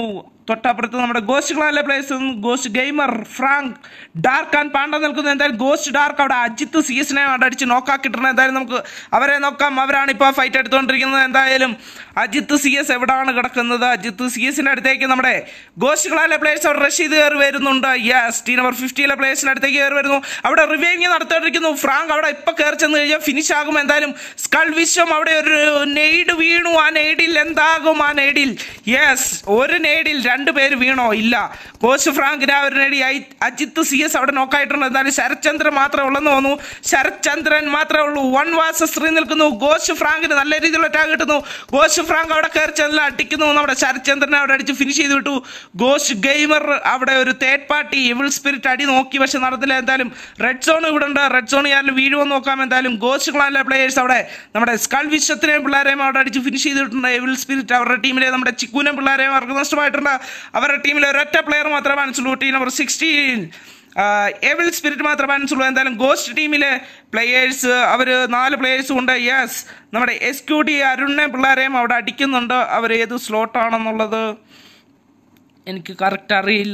തൊട്ടപ്പുറത്ത് നമ്മുടെ ഗോസ്റ്റ് ക്ലാനിലെ players ghost gamer Frank dark and panda നിൽക്കുന്നത്. എന്തായാലും ഗോസ്റ്റ് ഡാർക്ക് അവിടെ അജിത്ത് സി എസിനെ അടിച്ച് നോക്കാക്കിയിട്ടുണ്ട്. എന്തായാലും നമുക്ക് അവരെ നോക്കാം. അവരാണ് ഇപ്പോൾ ഫൈറ്റ് എടുത്തുകൊണ്ടിരിക്കുന്നത്. എന്തായാലും അജിത്ത് സി എസ് എവിടെയാണ് കിടക്കുന്നത്? അജിത്ത് സി എസിൻ്റെ അടുത്തേക്ക് നമ്മുടെ ഗോസ്റ്റ് ക്ലാനിലെ പ്ലേയേഴ്സ് അവിടെ റഷ് ചെയ്ത് കയറി വരുന്നുണ്ട്. യെസ്, ടീം നമ്പർ ഫിഫ്റ്റിയിലെ പ്ലേയേഴ്സിൻ്റെ അടുത്തേക്ക് കയറി വരുന്നു. അവിടെ റിവൈവിങ് നടത്തിക്കൊണ്ടിരിക്കുന്നു. ഫ്രാങ്ക് അവിടെ ഇപ്പം കയറി ചെന്ന് കഴിഞ്ഞാൽ ഫിനിഷ് ആകും. എന്തായാലും സ്കൾ വിശ്വം അവിടെ ഒരു നെയ്ഡ് വീണു. ആ നെയ്ഡിൽ എന്താകും? ആ നെയ്ഡിൽ യെസ്, ഒരു നെയ്ഡിൽ രണ്ട് പേര് വീണോ? ഇല്ല, കോച്ച് ഫ്രാങ്കിന് ആ ഒരു നെയ്ഡി. അജിത്ത് സി എസ് അവിടെ നോക്കായിട്ടുണ്ട്. എന്തായാലും ശരത്ചന്ദ്രൻ മാത്രമേ ഉള്ളെന്ന് തോന്നുന്നു. ശരത്ചന്ദ്രൻ മാത്രമേ ഉള്ളൂ. വൺ വാസസ് ത്രീ നിൽക്കുന്നു. ഗോസ്റ്റ് ഫ്രാങ്കിന് നല്ല രീതിയിലുള്ള ടാഗ് കിട്ടുന്നു. ഗോസ്റ്റ് ഫ്രാങ്ക് അവിടെ കയറി ചെന്ന് അടിക്കുന്നു. നമ്മുടെ ശരത്ചന്ദ്രനെ അവിടെ അടിച്ച് ഫിനിഷ് ചെയ്ത് വിട്ടു. ഗോസ്റ്റ് ഗെയിമർ അവിടെ ഒരു തേർഡ് പാർട്ടി എവിൾ സ്പിരിറ്റ് അടി നോക്കി, പക്ഷെ നടന്നില്ല. എന്തായാലും റെഡ് സോൺ ഇവിടെ ഉണ്ട്. റെഡ് സോൺ ആരും വീഴുമെന്ന് നോക്കാം. എന്തായാലും ഗോസ്റ്റ് ക്ലാനിലെ പ്ലേയേഴ്സ് അവിടെ നമ്മുടെ സ്കൾ വിശ്വത്തിനെയും പിള്ളേരെയും അവിടെ അടിച്ച് ഫിനിഷ് ചെയ്തിട്ടുണ്ട്. എവിൾ സ്പിരിറ്റ് അവരുടെ ടീമിലെ നമ്മുടെ ചിക്കുനും പിള്ളേരെയും അവർക്ക് നഷ്ടമായിട്ടുണ്ട്. അവരുടെ ടീമിലെ ഒരൊറ്റ പ്ലെയർ മാത്രമേ മനസ്സിലുള്ളൂ. Team number sixteen evil spirit മാത്രമേ മനസ്സിലുള്ളൂ. എന്തായാലും ഗോസ്റ്റ് ടീമിലെ പ്ലേയേഴ്സ് അവർ നാല് പ്ലേയേഴ്സും ഉണ്ട്. യെസ്, നമ്മുടെ എസ് ക്യു ഡി അരുണിനെ പിള്ളേരെയും അവിടെ അടിക്കുന്നുണ്ട്. അവർ ഏത് സ്ലോട്ടാണെന്നുള്ളത് എനിക്ക് കറക്റ്റ് അറിയില്ല.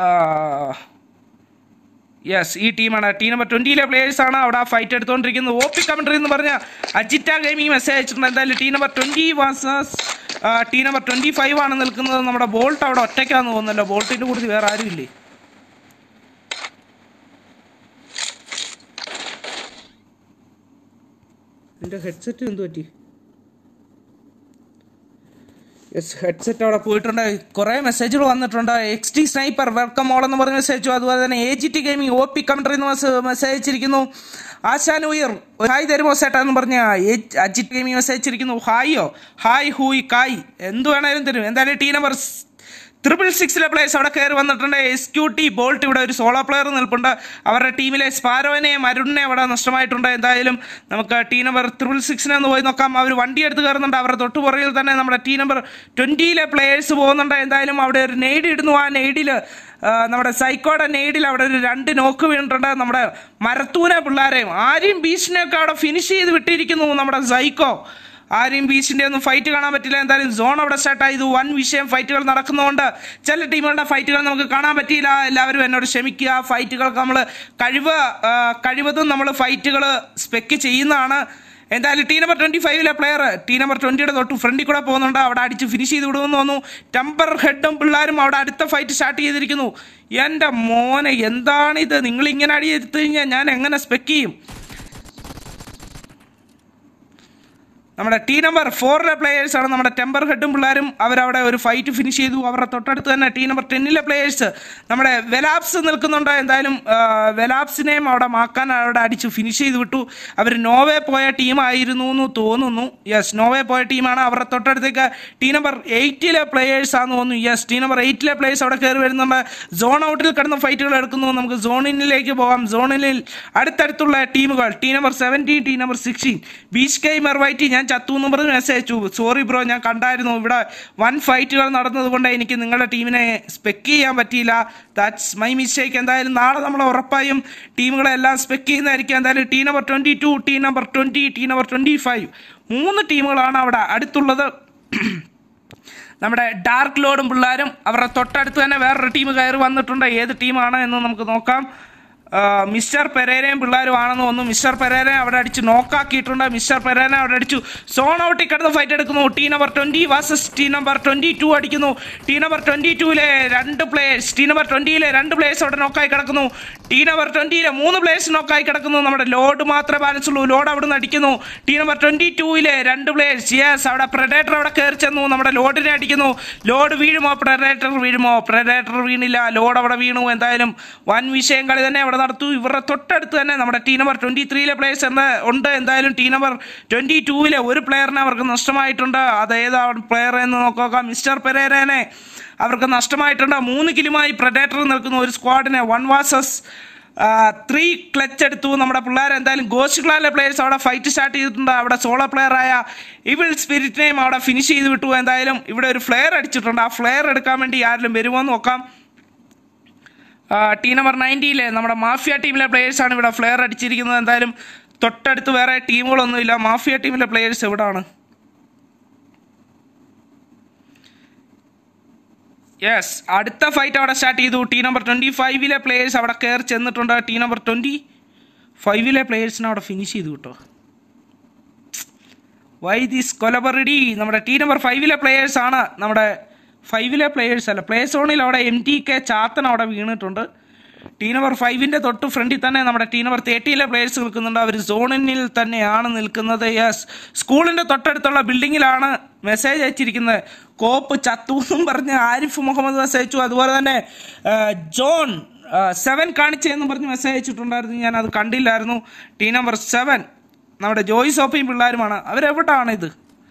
യെസ്, ഈ ടീമാണ്. ടീം നമ്പർ ട്വൻറ്റിയിലെ പ്ലേയേഴ്സാണ് അവിടെ ആ ഫൈറ്റ് എടുത്തുകൊണ്ടിരിക്കുന്നത്. ഒ പി കമൻട്രി എന്ന് പറഞ്ഞാൽ അജിറ്റ ഗെയിമിങ് മെസ്സേജ് അയച്ചിട്ടുണ്ട്. എന്തായാലും team number twenty versus team number twenty five ആണ് നിൽക്കുന്നത്. നമ്മുടെ ബോൾട്ട് അവിടെ ഒറ്റയ്ക്കാന്ന് തോന്നുന്നല്ലോ. ബോൾട്ടിൻ്റെ കൂടുതൽ വേറെ ആരും ഇല്ലേ? എൻ്റെ ഹെഡ്സെറ്റ് എന്ത് പറ്റി? യെസ്, ഹെഡ്സെറ്റ് അവിടെ പോയിട്ടുണ്ട്. കുറേ മെസ്സേജുകൾ വന്നിട്ടുണ്ട്. X T sniper welcome all എന്ന് പറഞ്ഞ മെസ്സേജ്. അതുപോലെ തന്നെ A G T gaming O P commentary എന്ന് മെസ്സേജ് അയച്ചിരിക്കുന്നു. ആശാൻ ഉയർ ഹായ് തരുമോ സേട്ടാ എന്ന് പറഞ്ഞ അജിറ്റ് ഗെയിമിംഗ് മെസ്സേജ് അയച്ചിരിക്കുന്നു. ഹായോ, ഹായ് ഹൂയ് കായ് എന്ത് വേണേലും തരും. എന്തായാലും ടീം നമ്പർ ട്രിപ്പിൾ സിക്സിലെ പ്ലേയേഴ്സ് അവിടെ കയറി വന്നിട്ടുണ്ട്. എസ് ക്യു ടി ബോൾട്ട് ഇവിടെ ഒരു സോളോ പ്ലെയർ നിൽപ്പുണ്ട്. അവരുടെ ടീമിലെ സ്പാരോനെയും അരുണിനെയും അവിടെ നഷ്ടമായിട്ടുണ്ട്. എന്തായാലും നമുക്ക് ടീം നമ്പർ ട്രിപ്പിൾ സിക്സിനെ ഒന്ന് പോയി നോക്കാം. അവർ വണ്ടി എടുത്ത് കയറുന്നുണ്ട്. അവരുടെ തൊട്ടുപുറകിൽ തന്നെ നമ്മുടെ ടീം നമ്പർ ട്വൻറ്റിയിലെ പ്ലേയേഴ്സ് പോകുന്നുണ്ട്. എന്തായാലും അവിടെ ഒരു നെയ്ഡ് ഇടുന്നു. ആ നെയ്ഡിൽ നമ്മുടെ സൈക്കോയുടെ നെയ്ഡിൽ അവിടെ ഒരു രണ്ട് നോക്ക് വീണിട്ടുണ്ട്. നമ്മുടെ മരത്തൂന പിള്ളേരെയും ആരെയും ബീച്ചിനെയൊക്കെ അവിടെ ഫിനിഷ് ചെയ്ത് വിട്ടിരിക്കുന്നു നമ്മുടെ സൈക്കോ. ആരെയും ബീച്ചിൻ്റെ ഒന്നും ഫൈറ്റ് കാണാൻ പറ്റില്ല. എന്തായാലും സോൺ അവിടെ സ്റ്റാർട്ടായി. ഇത് വൻ വിഷയം ഫൈറ്റുകൾ നടക്കുന്നതുകൊണ്ട് ചില ടീമുകളുടെ ഫൈറ്റുകൾ നമുക്ക് കാണാൻ പറ്റിയില്ല. എല്ലാവരും എന്നോട് ക്ഷമിക്കുക. ഫൈറ്റുകൾക്ക് നമ്മൾ കഴിവ് കഴിവതും നമ്മൾ ഫൈറ്റുകൾ സ്പെക്ക് ചെയ്യുന്നതാണ്. എന്തായാലും ടീം നമ്പർ ട്വൻറ്റി ഫൈവിലെ പ്ലെയർ ടീം നമ്പർ ട്വൻറ്റിയുടെ തൊട്ട് ഫ്രണ്ടിൽ കൂടെ പോകുന്നുണ്ട്. അവിടെ അടിച്ച് ഫിനിഷ് ചെയ്ത് വിടുമെന്ന് തോന്നുന്നു. ടെമ്പർ ഹെഡും പിള്ളേരും അവിടെ അടുത്ത ഫൈറ്റ് സ്റ്റാർട്ട് ചെയ്തിരിക്കുന്നു. എൻ്റെ മോനെ, എന്താണിത്? നിങ്ങളിങ്ങനെ അടി എടുത്തു കഴിഞ്ഞാൽ ഞാൻ എങ്ങനെ സ്പെക്ക് ചെയ്യും? നമ്മുടെ ടീം നമ്പർ ഫോറിലെ പ്ലേയേഴ്സാണ് നമ്മുടെ ടെമ്പർ ഹെഡും പിള്ളേരും. അവരവിടെ ഒരു ഫൈറ്റ് ഫിനിഷ് ചെയ്തു. അവരുടെ തൊട്ടടുത്ത് തന്നെ ടീം നമ്പർ ടെന്നിലെ പ്ലേയേഴ്സ് നമ്മുടെ വെലാപ്സ് നിൽക്കുന്നുണ്ട്. എന്തായാലും വെലാപ്സിനെയും അവിടെ മാക്കാൻ അവിടെ അടിച്ച് ഫിനിഷ് ചെയ്ത് വിട്ടു. അവർ നോവേ പോയ ടീമായിരുന്നു എന്ന് തോന്നുന്നു. യെസ്, നോവേ പോയ ടീമാണ്. അവരുടെ തൊട്ടടുത്തേക്ക് ടീം നമ്പർ എയ്റ്റിലെ പ്ലേയേഴ്സാണെന്ന് തോന്നുന്നു. യെസ്, ടീം നമ്പർ എയ്റ്റിലെ പ്ലേയേഴ്സ് അവിടെ കയറി വരുന്നുണ്ട്. സോൺ ഔട്ടിൽ കിടന്ന ഫൈറ്റുകൾ എടുക്കുന്നു. നമുക്ക് സോണിനിലേക്ക് പോകാം. സോണിൽ അടുത്തടുത്തുള്ള ടീമുകൾ team number seventeen, team number sixteen. Beach gamer YT ഞാൻ ചത്തു എന്ന് പറഞ്ഞ് മെസ്സേജ് അയച്ചു. സോറി ബ്രോ, ഞാൻ കണ്ടായിരുന്നു. ഇവിടെ വൻ ഫൈറ്റുകൾ നടന്നതുകൊണ്ട് എനിക്ക് നിങ്ങളുടെ ടീമിനെ സ്പെക്ക് ചെയ്യാൻ പറ്റിയില്ല. That's my mistake. എന്തായാലും നാളെ നമ്മൾ ഉറപ്പായും ടീമുകളെല്ലാം സ്പെക്ക് ചെയ്യുന്നതായിരിക്കും. എന്തായാലും team number twenty two, team number twenty, team number twenty five മൂന്ന് ടീമുകളാണ് അവിടെ അടുത്തുള്ളത്. നമ്മുടെ ഡാർക്ക് ലോഡും പിള്ളേരും അവരുടെ തൊട്ടടുത്ത് തന്നെ വേറൊരു ടീം കയറി വന്നിട്ടുണ്ട്. ഏത് ടീമാണ് എന്ന് നമുക്ക് നോക്കാം. മിസ്റ്റർ പെരേരയും പിള്ളേരും ആണെന്ന് തോന്നുന്നു. മിസ്റ്റർ പെരേരനെ അവിടെ അടിച്ച് നോക്കാക്കിയിട്ടുണ്ട്. മിസ്റ്റർ പെരേരനെ അവിടെ അടിച്ചു സോൺ ഔട്ടിൽ കിടന്ന് ഫൈറ്റ് എടുക്കുന്നു. Team number twenty versus team number twenty two അടിക്കുന്നു. ടീം നമ്പർ ട്വൻറ്റി ടൂവിലെ രണ്ട് പ്ലേയേഴ്സ് ടീം നമ്പർ ട്വൻറ്റിയിലെ രണ്ട് പ്ലേയേഴ്സ് അവിടെ നോക്കായി കിടക്കുന്നു. ടീം നമ്പർ ട്വൻറ്റിയിലെ മൂന്ന് പ്ലേയേഴ്സ് നോക്കായി കിടക്കുന്നു. നമ്മുടെ ലോഡ് മാത്രമേ ബാലൻസ് ഉള്ളൂ. ലോഡ് അവിടെ നിന്ന് അടിക്കുന്നു. ടീം നമ്പർ ട്വൻറ്റി ടൂവിലെ രണ്ട് പ്ലേയേഴ്സ് യെസ് അവിടെ പ്രെഡേറ്റർ അവിടെ കയറി ചെന്നു. നമ്മുടെ ലോഡിനെ അടിക്കുന്നു. ലോഡ് വീഴുമോ? പ്രെഡേറ്റർ വീഴുമോ? പ്രെഡേറ്റർ വീണില്ല. ലോഡ് അവിടെ വീണു. എന്തായാലും വൻ വിഷയം കളി തന്നെ അവിടെ നടത്തു. ഇവരുടെ തൊട്ടടുത്ത് തന്നെ നമ്മുടെ ടീം നമ്പർ ട്വൻറ്റി ത്രീയിലെ പ്ലേയേഴ്സ് എന്ന ഉണ്ട്. എന്തായാലും ടീം നമ്പർ ട്വൻറ്റി ടൂവിലെ ഒരു പ്ലെയറിനെ അവർക്ക് നഷ്ടമായിട്ടുണ്ട്. അത് ഏതാണ് പ്ലെയർ എന്ന് നോക്കാം. മിസ്റ്റർ പെരേരനെ അവർക്ക് നഷ്ടമായിട്ടുണ്ട്. മൂന്ന് കിലുമായി പ്രെഡേറ്റർ നിൽക്കുന്ന ഒരു സ്ക്വാഡിനെ വൺ വാസസ് ത്രീ ക്ലച്ച് എടുത്തു നമ്മുടെ പിള്ളേർ. എന്തായാലും ഗോസ്റ്റ് ക്ലാനിലെ പ്ലേയേഴ്സ് അവിടെ ഫൈറ്റ് സ്റ്റാർട്ട് ചെയ്തിട്ടുണ്ട്. അവിടെ സോളോ പ്ലെയറായ ഇവിൾ സ്പിരിറ്റിനെയും അവിടെ ഫിനിഷ് ചെയ്ത് വിട്ടു. എന്തായാലും ഇവിടെ ഒരു ഫ്ലെയർ അടിച്ചിട്ടുണ്ട്. ആ ഫ്ലെയർ എടുക്കാൻ വേണ്ടി ആരെങ്കിലും വരുമോ എന്ന് നോക്കാം. ടീം നമ്പർ നയൻറ്റിയിലെ നമ്മുടെ മാഫിയ ടീമിലെ പ്ലേയേഴ്സാണ് ഇവിടെ ഫ്ലെയർ അടിച്ചിരിക്കുന്നത്. എന്തായാലും തൊട്ടടുത്ത് വേറെ ടീമുകളൊന്നുമില്ല. മാഫിയ ടീമിലെ പ്ലേയേഴ്സ് എവിടാണ്? യെസ്, അടുത്ത ഫൈറ്റ് അവിടെ സ്റ്റാർട്ട് ചെയ്തു. ടീ നമ്പർ ട്വൻറ്റി ഫൈവിലെ പ്ലേയേഴ്സ് അവിടെ കയറി ചെന്നിട്ടുണ്ട്. ടീ നമ്പർ ട്വൻറ്റി ഫൈവിലെ പ്ലേയേഴ്സിനെ അവിടെ ഫിനിഷ് ചെയ്തു കേട്ടോ. വൈ ദിസ് കൊലബറിഡി. നമ്മുടെ ടീ നമ്പർ ഫൈവിലെ പ്ലേയേഴ്സാണ്. നമ്മുടെ ഫൈവിലെ പ്ലേയേഴ്സ് അല്ല, പ്ലേ സോണിൽ അവിടെ എം ടി കെ ചാത്തൻ അവിടെ വീണിട്ടുണ്ട്. ടീ നമ്പർ ഫൈവിൻ്റെ തൊട്ട് ഫ്രണ്ടിൽ തന്നെ നമ്മുടെ ടീ നമ്പർ തേർട്ടിയിലെ പ്ലേയേഴ്സ് നിൽക്കുന്നുണ്ട്. അവർ സോണിൽ തന്നെയാണ് നിൽക്കുന്നത്. യെസ്, സ്കൂളിൻ്റെ തൊട്ടടുത്തുള്ള ബിൽഡിങ്ങിലാണ് മെസ്സേജ് അയച്ചിരിക്കുന്നത്. കോപ്പ് ചത്തു എന്നും പറഞ്ഞ് ആരിഫ് മുഹമ്മദ് മെസ്സേജ് അയച്ചു. അതുപോലെ തന്നെ ജോൺ സെവൻ കാണിച്ചെന്നും പറഞ്ഞ് മെസ്സേജ് അയച്ചിട്ടുണ്ടായിരുന്നു. ഞാൻ അത് കണ്ടില്ലായിരുന്നു. ടീ നമ്പർ സെവൻ നമ്മുടെ ജോയ് സോപ്പയും പിള്ളേരുമാണ്. അവരെവിടാണ് ഇത്?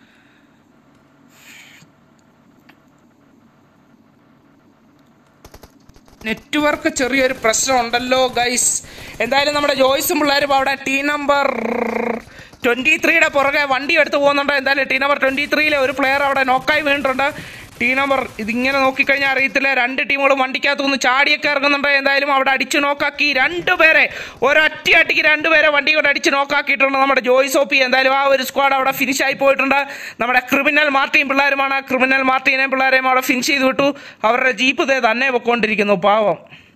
നെറ്റ്വർക്ക് ചെറിയൊരു പ്രശ്നം ഉണ്ടല്ലോ ഗൈസ്. എന്തായാലും നമ്മുടെ ജോയ്സും പിള്ളേരും അവിടെ ടീ നമ്പർ ട്വൻറ്റി ത്രീയുടെ പുറകെ വണ്ടി എടുത്ത് പോകുന്നുണ്ട്. എന്തായാലും ടീ നമ്പർ ട്വൻറ്റി ത്രീയിലെ ഒരു പ്ലെയർ അവിടെ നോക്കായി വീണിട്ടുണ്ട്. ടീ നമ്പർ ഇതിങ്ങനെ നോക്കിക്കഴിഞ്ഞാൽ അറിയത്തില്ല, രണ്ട് ടീമുകളും വണ്ടിക്കകത്ത് നിന്ന് ചാടിയൊക്കെ ഇറങ്ങുന്നുണ്ട്. എന്തായാലും അവിടെ അടിച്ച് നോക്കാക്കി രണ്ടുപേരെ, ഒരൊറ്റ അടിക്ക് രണ്ടുപേരെ വണ്ടി കൊണ്ട് അടിച്ച് നോക്കാക്കിയിട്ടുണ്ട് നമ്മുടെ ജോയ് സോപ്പി. എന്തായാലും ആ ഒരു സ്ക്വാഡ് അവിടെ ഫിനിഷായി പോയിട്ടുണ്ട്. നമ്മുടെ ക്രിമിനൽ മാർട്ടിയും പിള്ളേരുമാണ്. ക്രിമിനൽ മാർട്ടീനെയും പിള്ളേരെയും അവിടെ ഫിനിഷ് ചെയ്ത് വിട്ടു. അവരുടെ ജീപ്പ് ഇതേ തന്നെ പൊയ്ക്കൊണ്ടിരിക്കുന്നു. പാവം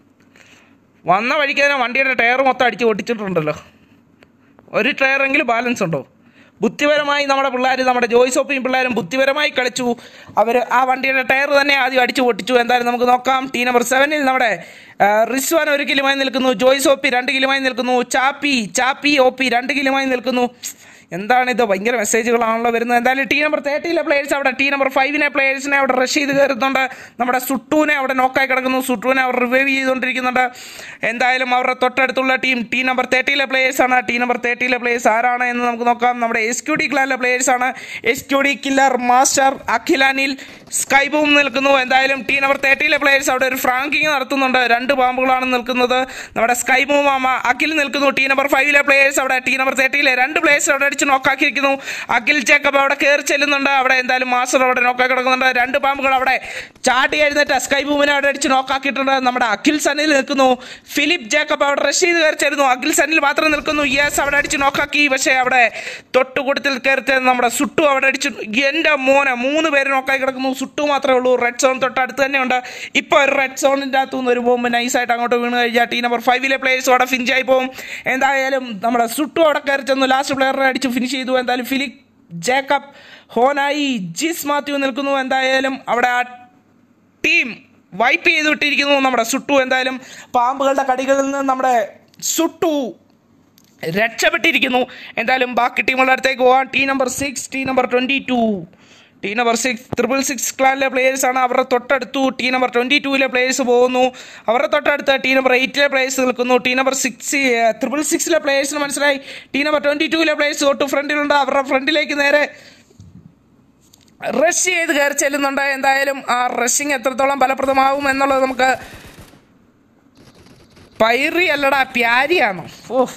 വന്ന വഴിക്ക് തന്നെ വണ്ടിയുടെ ടയർ മൊത്തം അടിച്ച് പൊട്ടിച്ചിട്ടുണ്ടല്ലോ. ഒരു ടയറെങ്കിലും ബാലൻസ് ഉണ്ടോ? ബുദ്ധിപരമായി നമ്മുടെ പിള്ളേർ, നമ്മുടെ ജോയ് സോപ്പിയും പിള്ളേരും ബുദ്ധിപരമായി കളിച്ചു. അവർ ആ വണ്ടിയുടെ ടയർ തന്നെ ആദ്യം അടിച്ചു പൊട്ടിച്ചു. എന്തായാലും നമുക്ക് നോക്കാം. ടീ നമ്പർ സെവനിൽ നമ്മുടെ റിസ്വാൻ ഒരു കിലുമായി നിൽക്കുന്നു. ജോയ് സോപ്പി രണ്ട് കിലുമായി നിൽക്കുന്നു. ചാപ്പി ചാപ്പി ഒ പി രണ്ട് കിലുമായി നിൽക്കുന്നു. എന്താണിത്? ഭയങ്കര മെസ്സേജുകളാണല്ലോ വരുന്നത്. എന്തായാലും ടീ നമ്പർ തേർട്ടിയിലെ പ്ലേയേഴ്സ് അവിടെ ടീ നമ്പർ ഫൈവിനെ പ്ലേയേഴ്സിനെ അവിടെ റഷ് ചെയ്ത് കയറുന്നുണ്ട്. നമ്മുടെ സുട്ടൂനെ അവിടെ നോക്കായി കിടക്കുന്നു. സുട്ടൂനെ അവർ റിവൈവ് ചെയ്തുകൊണ്ടിരിക്കുന്നുണ്ട്. എന്തായാലും അവരുടെ തൊട്ടടുത്തുള്ള ടീം ടീ നമ്പർ തേർട്ടിയിലെ പ്ലേയേഴ്സാണ്. ടീ നമ്പർ തേർട്ടിയിലെ പ്ലേയേഴ്സ് ആരാണ് എന്ന് നമുക്ക് നോക്കാം. നമ്മുടെ എസ് ക്യു ഡി ക്ലാനിലെ പ്ലേയേഴ്സാണ്. S Q D killer master അഖിലാനിൽ സ്കൈബൂം നിൽക്കുന്നു. എന്തായാലും ടീ നമ്പർ തേർട്ടിയിലെ പ്ലേയേഴ്സ് അവിടെ ഒരു ഫ്രാങ്കിങ് നടത്തുന്നുണ്ട്. രണ്ട് പാമ്പുകളാണ് നിൽക്കുന്നത്. നമ്മുടെ സ്കൈബൂം അഖിൽ നിൽക്കുന്നു. ടീ നമ്പർ ഫൈവിലെ പ്ലേയേഴ്സ് അവിടെ ടീ നമ്പർ തേർട്ടിയിലെ രണ്ട് പ്ലേയേഴ്സ് അവിടെ അടിച്ച് നോക്കാക്കിയിരിക്കുന്നു. അഖിൽ ജേക്കബ് അവിടെ കയറി ചെല്ലുന്നുണ്ട്. അവിടെ എന്തായാലും മാസ്റ്റർ അവിടെ നോക്കാക്കി കിടക്കുന്നുണ്ട്. രണ്ട് പാമ്പുകൾ അവിടെ ചാട്ടി എഴുന്നേറ്റ് സ്കൈബൂമിനെ അവിടെ അടിച്ച് നോക്കാക്കിയിട്ടുണ്ട്. നമ്മുടെ അഖിൽ സന്നിൽ നിൽക്കുന്നു. ഫിലിപ്പ് ജേക്കബ് അവിടെ റഷ് ചെയ്ത് കയറി ചെല്ലുന്നു. അഖിൽ സന്നിൽ മാത്രം നിൽക്കുന്നു. യെസ്, അവിടെ അടിച്ച് നോക്കാക്കി. പക്ഷേ അവിടെ തൊട്ടുകൂടത്തിൽ കയറി നമ്മുടെ സുട്ടു അവിടെ അടിച്ചു. എൻ്റെ മോനെ മൂന്ന് പേര് നോക്കായി കിടക്കുന്നു. സുട്ടു മാത്രമേ ഉള്ളൂ. റെഡ് സോൺ തൊട്ടടുത്ത് തന്നെയുണ്ട്. ഇപ്പോൾ ഒരു റെഡ് സോണിൻ്റെ അകത്തു നിന്ന് ഒരു ബോംബ് നൈസായിട്ട് അങ്ങോട്ട് വീണ് കഴിഞ്ഞാൽ ടീ നമ്പർ ഫൈവിലെ പ്ലേയേഴ്സും അവിടെ ഫിനിഷായി പോകും. എന്തായാലും നമ്മുടെ സുട്ടു അവിടെ കയറി ചെന്നു. ലാസ്റ്റ് പ്ലെയറിനെ അടിച്ച് ഫിനിഷ് ചെയ്തു. എന്തായാലും ഫിലിപ്പ് ജേക്കബ് ഹോനായി ജിസ് മാത്യു നിൽക്കുന്നു. എന്തായാലും അവിടെ ആ ടീം വൈപ്പ് ചെയ്ത് വിട്ടിരിക്കുന്നു നമ്മുടെ സുട്ടു. എന്തായാലും പാമ്പുകളുടെ കടികളിൽ നിന്ന് നമ്മുടെ സുട്ടു രക്ഷപ്പെട്ടിരിക്കുന്നു. എന്തായാലും ബാക്കി ടീമുകളുടെ അടുത്തേക്ക് പോകാം. Team number six team number twenty two team number six triple six ക്ലാനിലെ പ്ലേയേഴ്സാണ്. അവരുടെ തൊട്ടടുത്തു ടീ നമ്പർ ട്വൻറ്റി ടൂവിലെ പ്ലേയേഴ്സ് പോകുന്നു. അവരുടെ തൊട്ടടുത്ത് ടീ നമ്പർ എയ്റ്റിലെ പ്ലേയേഴ്സ് നിൽക്കുന്നു. ടീ നമ്പർ സിക്സ് ട്രിപ്പിൾ സിക്സിലെ പ്ലേയേഴ്സിന് മനസ്സിലായി ടീ നമ്പർ ട്വൻറ്റി ടൂവിലെ പ്ലേയേഴ്സ് തൊട്ട് ഫ്രണ്ടിലുണ്ട്. അവരുടെ ഫ്രണ്ടിലേക്ക് നേരെ റഷ് ചെയ്ത് കയറി ചെല്ലുന്നുണ്ട്. എന്തായാലും ആ റഷിങ് എത്രത്തോളം ഫലപ്രദമാവും എന്നുള്ളത് നമുക്ക് പൈറി അല്ലടാ പ്യാരിയാണോ? ഓ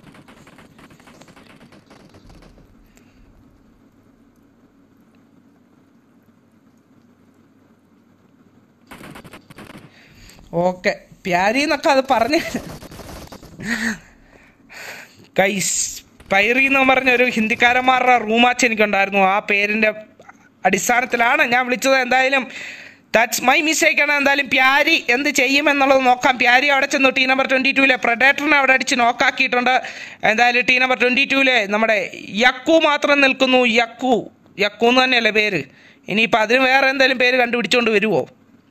ഓക്കെ, പ്യാരി എന്നൊക്കെ അത് പറഞ്ഞ് കൈസ് പൈറി എന്ന് പറഞ്ഞ ഒരു ഹിന്ദിക്കാരന്മാരുടെ റൂമാച്ച് എനിക്കുണ്ടായിരുന്നു. ആ പേരിൻ്റെ അടിസ്ഥാനത്തിലാണ് ഞാൻ വിളിച്ചത്. എന്തായാലും ദാറ്റ്സ് മൈ മിസ്റ്റേക്കാണ്. എന്തായാലും പ്യാരി എന്ത് ചെയ്യുമെന്നുള്ളത് നോക്കാം. പ്യാരി അവിടെ ചെന്നു ടീ നമ്പർ ട്വൻറ്റി ടൂവിലെ പ്രൊഡേറ്ററിനെ അവിടെ അടിച്ച് നോക്കാക്കിയിട്ടുണ്ട്. എന്തായാലും ടീ നമ്പർ ട്വൻറ്റി ടൂവിലെ നമ്മുടെ യക്കു മാത്രം നിൽക്കുന്നു. യക്കു യക്കു എന്ന് തന്നെയല്ലേ പേര്? ഇനിയിപ്പോൾ അതിന് വേറെ എന്തെങ്കിലും പേര് കണ്ടുപിടിച്ചുകൊണ്ട് വരുമോ?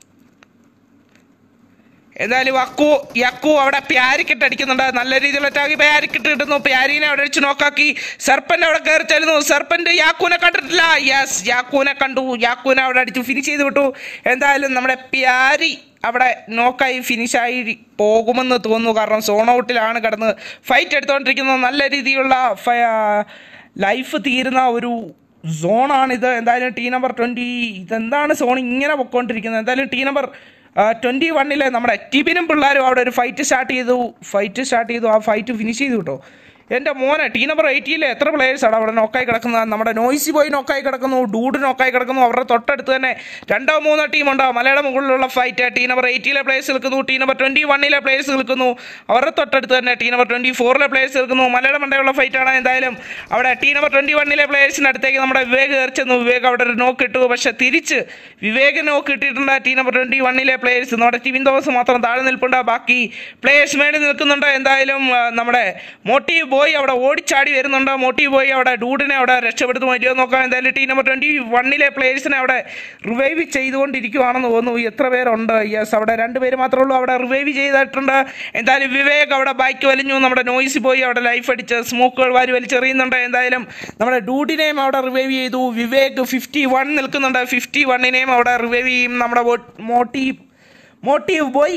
എന്തായാലും അക്കു യക്കു അവിടെ പ്യാരിക്കിട്ട് അടിക്കുന്നുണ്ട്. നല്ല രീതിയിലുള്ള ടാഗി പ്യാരിക്കിട്ട് കിട്ടുന്നു. പ്യാരിനെ അവിടെ അടിച്ച് നോക്കാക്കി. സെർപ്പൻ്റ് അവിടെ കയറി ചെല്ലുന്നു. സെർപ്പൻ്റ് യാക്കൂനെ കണ്ടിട്ടില്ല. യെസ്, യാക്കൂനെ കണ്ടു. യാക്കൂനെ അവിടെ അടിച്ച് ഫിനിഷ് ചെയ്ത് വിട്ടു. എന്തായാലും നമ്മുടെ പ്യാരി അവിടെ നോക്കായി ഫിനിഷായി പോകുമെന്ന് തോന്നുന്നു. കാരണം സോൺ ഔട്ടിലാണ് കിടന്ന് ഫൈറ്റ് എടുത്തുകൊണ്ടിരിക്കുന്നത്. നല്ല രീതിയിലുള്ള ലൈഫ് തീരുന്ന ഒരു സോണാണിത്. എന്തായാലും ടീ നമ്പർ ട്വൻറ്റി ഇതെന്താണ് സോൺ ഇങ്ങനെ പൊയ്ക്കൊണ്ടിരിക്കുന്നത്? എന്തായാലും ടീ നമ്പർ ട്വൻറ്റി വണ്ണിൽ നമ്മുടെ ടിബിനും പിള്ളേരും അവിടെ ഒരു ഫൈറ്റ് സ്റ്റാർട്ട് ചെയ്തു ഫൈറ്റ് സ്റ്റാർട്ട് ചെയ്തു ആ ഫൈറ്റ് ഫിനിഷ് ചെയ്തു കേട്ടോ. എൻ്റെ മോനെ ടീം നമ്പർ എയ്റ്റിയിലെ എത്ര പ്ലേയേഴ്സാണ് അവിടെ നോക്കായി കിടക്കുന്നത്. നമ്മുടെ നോയ്സി ബോയ് നോക്കായി കിടക്കുന്നു, ഡൂഡ് നോക്കായി കിടക്കുന്നു. അവരുടെ തൊട്ടടുത്ത് തന്നെ രണ്ടോ മൂന്നോ ടീമുണ്ടാവും. മലയുടെ മുകളിലുള്ള ഫൈറ്റ് ടീം നമ്പർ എയ്റ്റിയിലെ പ്ലേയേഴ്സ് നിൽക്കുന്നു, ടീം നമ്പർ ട്വൻറ്റി വണ്ണിലെ പ്ലേയേഴ്സ് നിൽക്കുന്നു. അവരുടെ തൊട്ടടുത്ത് തന്നെ ടീം നമ്പർ ട്വൻറ്റി ഫോറിലെ പ്ലേയേഴ്സ് നിൽക്കുന്നു. മലയുടെ മണ്ടയുള്ള ഫൈറ്റാണ്. എന്തായാലും അവിടെ ടീം നമ്പർ ട്വൻറ്റി വണ്ണിലെ പ്ലേയേഴ്സിന് അടുത്തേക്ക് നമ്മുടെ വിവേക് കയറിച്ചെന്നു. വിവേക് അവിടെ ഒരു നോക്ക് ഇട്ടു. പക്ഷേ തിരിച്ച് വിവേക് നോക്ക് ഇട്ടിട്ടുണ്ട് ടീം നമ്പർ ട്വൻറ്റി വണ്ണിലെ പ്ലേയേഴ്സ്. നമ്മുടെ ടിവിൻ തോമസ് മാത്രം താഴെ നിൽപ്പുണ്ട്, ബാക്കി പ്ലേയേഴ്സ് മേളിൽ നിൽക്കുന്നുണ്ട്. എന്തായാലും നമ്മുടെ മോട്ടീവ് ബോയ് അവിടെ ഓടിച്ചാടി വരുന്നുണ്ട്. മോട്ടീവ് ബോയ് അവിടെ ഡൂഡിനെ അവിടെ രക്ഷപ്പെടുത്തു മാറ്റിയോ നോക്കാം. എന്തായാലും ടീം നമ്പർ ട്വൻറ്റി വണ്ണിലെ പ്ലേയേഴ്സിനെ അവിടെ റിവൈവ് ചെയ്തുകൊണ്ടിരിക്കുകയാണെന്ന് തോന്നുന്നു. എത്ര പേരുണ്ട്? യെസ്, അവിടെ രണ്ട് പേര് മാത്രമേ ഉള്ളൂ അവിടെ റിവൈവ് ചെയ്തിട്ടുണ്ട്. എന്തായാലും വിവേക് അവിടെ ബൈക്ക് വലിഞ്ഞു. നമ്മുടെ നോയ്സ് ബോയ് അവിടെ ലൈഫ് അടിച്ച് സ്മോക്കുകൾ വാരി വലിച്ചെറിയുന്നുണ്ട്. എന്തായാലും നമ്മുടെ ഡൂഡിനെയും അവിടെ റിവൈവ് ചെയ്തു. വിവേക് ഫിഫ്റ്റി വൺ നിൽക്കുന്നുണ്ട്. ഫിഫ്റ്റി വണ്ണിനെയും അവിടെ റിവൈവ് ചെയ്യും നമ്മുടെ മോട്ടീവ് മോട്ടീവ് ബോയ്.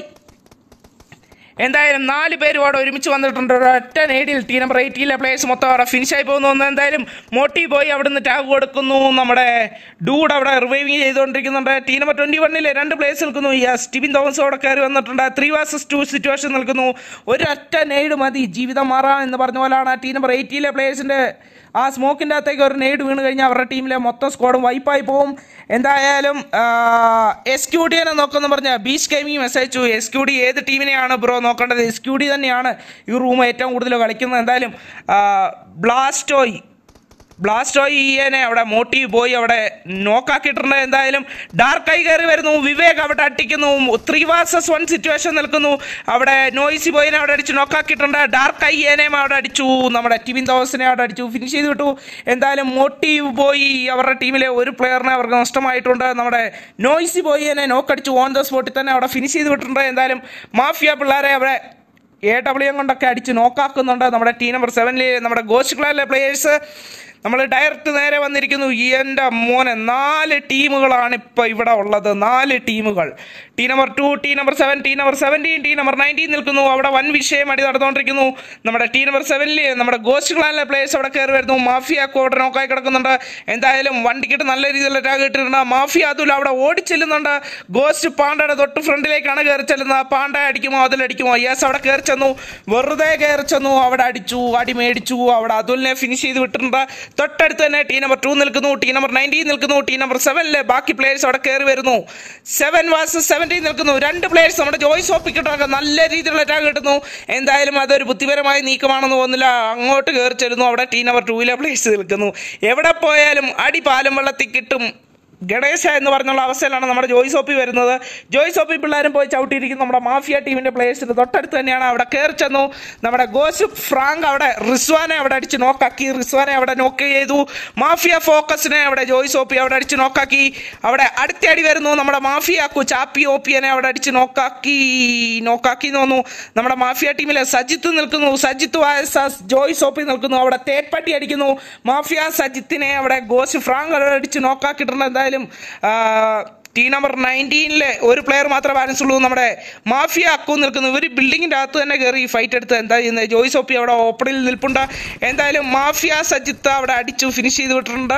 എന്തായാലും നാല് പേരും അവിടെ ഒരുമിച്ച് വന്നിട്ടുണ്ട്. ഒറ്റ നേടിയിൽ ടീം നമ്പർ എയ്റ്റിയിലെ പ്ലേയേഴ്സ് മൊത്തം അവിടെ ഫിനിഷായി പോകുന്നു. എന്തായാലും മോട്ടീവ് ബോയ് അവിടുന്ന് ടാഗ് കൊടുക്കുന്നു. നമ്മുടെ ഡൂഡ് അവിടെ റിവൈവിങ് ചെയ്തുകൊണ്ടിരിക്കുന്നുണ്ട്. ടീം നമ്പർ ട്വൻറ്റി വണ്ണിലെ രണ്ട് പ്ലേയേഴ്സ് നിൽക്കുന്നു. യെസ്, ടിവിൻ തോമസ് അവിടെ കയറി വന്നിട്ടുണ്ട്. ത്രീ വേഴ്സസ് ടു സിറ്റുവേഷൻ നിൽക്കുന്നു. ഒരൊറ്റ നെയ്ഡ് മതി ജീവിതം മാറാൻ എന്ന് പറഞ്ഞ പോലെയാണ് ടീം നമ്പർ എയ്റ്റിയിലെ പ്ലേയേഴ്സിൻ്റെ ആ സ്മോക്കിൻ്റെ അകത്തേക്ക് ഒരു നെയ്ഡ് വീണ് കഴിഞ്ഞാൽ അവരുടെ ടീമിലെ മൊത്തം സ്ക്വാഡും വൈപ്പായി പോകും. എന്തായാലും എസ് ക്യു ഡിനെ നോക്കുമെന്ന് പറഞ്ഞാൽ ബീച്ച് ഗെയിമിങ് മെസ്സേജ് അയച്ചു. എസ് ക്യു ഡി ഏത് ടീമിനെയാണ് ബ്രോ നോക്കേണ്ടത്? എസ് ക്യു ഡി തന്നെയാണ് ഈ റൂം ഏറ്റവും കൂടുതൽ കളിക്കുന്നത്. എന്തായാലും ബ്ലാസ്റ്റോയ് ബ്ലാസ്റ്റോയ് ഈയനെ അവിടെ മോട്ടീവ് ബോയ് അവിടെ നോക്കാക്കിയിട്ടുണ്ട്. എന്തായാലും ഡാർക്ക് ഐ കയറി വരുന്നു. വിവേക് അവിടെ അടിക്കുന്നു. ത്രീ വേഴ്സസ് വൺ സിറ്റുവേഷൻ നിൽക്കുന്നു. അവിടെ നോയ്സി ബോയിനെ അവിടെ അടിച്ച് നോക്കാക്കിയിട്ടുണ്ട്. ഡാർക്ക് ഐയേനെയും അവിടെ അടിച്ചു. നമ്മുടെ ടിവിൻ തോമസിനെ അവിടെ അടിച്ചു, ഫിനിഷ് ചെയ്ത് വിട്ടു. എന്തായാലും മോട്ടീവ് ബോയ് അവരുടെ ടീമിലെ ഒരു പ്ലെയറിനെ അവർക്ക് നഷ്ടമായിട്ടുണ്ട്. നമ്മുടെ നോയ്സി ബോയിനെ നോക്കടിച്ചു ഓൺ ദ സ്പോട്ടിൽ തന്നെ അവിടെ ഫിനിഷ് ചെയ്ത് വിട്ടിട്ടുണ്ട്. എന്തായാലും മാഫിയ പിള്ളേരെ അവിടെ എ ഡബ്ല്യു എം കൊണ്ടൊക്കെ അടിച്ച് നോക്കാക്കുന്നുണ്ട് നമ്മുടെ ടീം നമ്പർ സെവനിലെ നമ്മുടെ ഗോസ്റ്റ് ക്ലാനിലെ പ്ലേയേഴ്സ്. നമ്മൾ ഡയറക്റ്റ് നേരെ വന്നിരിക്കുന്നു. എൻ്റെ മോനെ, നാല് ടീമുകളാണ് ഇപ്പോൾ ഇവിടെ ഉള്ളത്. നാല് ടീമുകൾ. Team number two, team number seven, team number seventeen, team number nineteen നിൽക്കുന്നു. അവിടെ വൻ വിഷയം അടി നടന്നുകൊണ്ടിരിക്കുന്നു. നമ്മുടെ ടീം നമ്പർ സെവനിൽ നമ്മുടെ ഗോസ്റ്റ് ക്ലാനിലെ പ്ലേയേഴ്സ് അവിടെ കയറി വരുന്നു. മാഫിയ കോഡ് നോക്കായി കിടക്കുന്നുണ്ട്. എന്തായാലും വണ്ടിക്കിട്ട് നല്ല രീതിയിലുള്ള ടാഗ് ഇട്ടിട്ടുണ്ട്. മാഫിയ അതുൽ അവിടെ ഓടിച്ചെല്ലുന്നുണ്ട്. ഗോസ്റ്റ് പാണ്ടയുടെ തൊട്ട് ഫ്രണ്ടിലേക്കാണ് കയറി ചെല്ലുന്നത്. പാണ്ട അടിക്കുമോ അതിലടിക്കുമോ? യെസ്, അവിടെ കയറി ചെന്നു. വെറുതെ കയറി ചെന്നു. അവിടെ അടിച്ചു, അടി മേടിച്ചു. അവിടെ അതുലിനെ ഫിനിഷ് ചെയ്ത് വിട്ടിട്ടുണ്ട്. തൊട്ടടുത്ത് തന്നെ ടീം നമ്പർ ടു നിൽക്കുന്നു, ടീം നമ്പർ നയൻറ്റീൻ നിൽക്കുന്നു. ടീം നമ്പർ സെവനിലെ ബാക്കി പ്ലേയേഴ്സ് അവിടെ കയറി വരുന്നു. സെവൻ വേഴ്സസ് സെവൻറ്റീൻ നിൽക്കുന്നു. രണ്ട് പ്ലേയേഴ്സ് നമ്മുടെ ജോയ്സ് ഓപ്പിക്കിട്ടൊക്കെ നല്ല രീതിയിലുള്ള ടാഗ് കിട്ടുന്നു. എന്തായാലും അതൊരു ബുദ്ധിപരമായ നീക്കമാണെന്ന് തോന്നുന്നില്ല. അങ്ങോട്ട് കയറി ചെല്ലുന്നു. അവിടെ ടീം നമ്പർ ടൂവിലെ പ്ലേയേഴ്സ് നിൽക്കുന്നു. എവിടെ പോയാലും അടി പാലും വെള്ളത്തിൽ കിട്ടും ഗണേശ എന്ന് പറഞ്ഞുള്ള അവസ്ഥയിലാണ് നമ്മുടെ ജോയ്സ് ഓപ്പി വരുന്നത്. ജോയ്സ് ഓപ്പി പിള്ളേരും പോയി ചവിട്ടിയിരിക്കുന്നു. നമ്മുടെ മാഫിയ ടീമിൻ്റെ പ്ലേയേഴ്സിന് തൊട്ടടുത്ത് തന്നെയാണ്. അവിടെ കയറി ചെന്നു. നമ്മുടെ ഗോസ് ഫ്രാങ്ക് അവിടെ റിസ്വാനെ അവിടെ അടിച്ച് നോക്കാക്കി. റിസ്വാനെ അവിടെ നോക്ക് ചെയ്തു. മാഫിയ ഫോക്കസിനെ അവിടെ ജോയ്സ് ഓപ്പി അവിടെ അടിച്ച് നോക്കാക്കി. അവിടെ അടുത്ത അടി വരുന്നു. നമ്മുടെ മാഫിയ ചാപ്പി ഓപ്പിയനെ അവിടെ അടിച്ച് നോക്കാക്കി നോക്കാക്കി എന്ന് തോന്നുന്നു. നമ്മുടെ മാഫിയ ടീമിലെ സജിത്ത് നിൽക്കുന്നു. സജിത്ത് വയസ്സാസ് ജോയ്സ് ഓപ്പി നിൽക്കുന്നു. അവിടെ തേപ്പട്ടി അടിക്കുന്നു. മാഫിയ സജിത്തിനെ അവിടെ ഗോസ് ഫ്രാങ്ക് അവിടെ അടിച്ച് നോക്കാക്കിയിട്ടുണ്ട്. എന്തായാലും ടീം നമ്പർ നയൻറ്റീനിലെ ഒരു പ്ലെയർ മാത്രമേ ബാലൻസ് ഉള്ളൂ. നമ്മുടെ മാഫിയ അക്കു നിൽക്കുന്നു. ഇവർ ബിൽഡിങ്ങിൻ്റെ അകത്ത് തന്നെ കയറി ഫൈറ്റ് എടുത്ത് എന്താ ചെയ്യുന്നത്? ജോയ്സ് ഓപ്പി അവിടെ ഓപ്പണിൽ നിൽപ്പുണ്ട്. എന്തായാലും മാഫിയ സജിത്ത് അവിടെ അടിച്ചു ഫിനിഷ് ചെയ്ത് വിട്ടിട്ടുണ്ട്.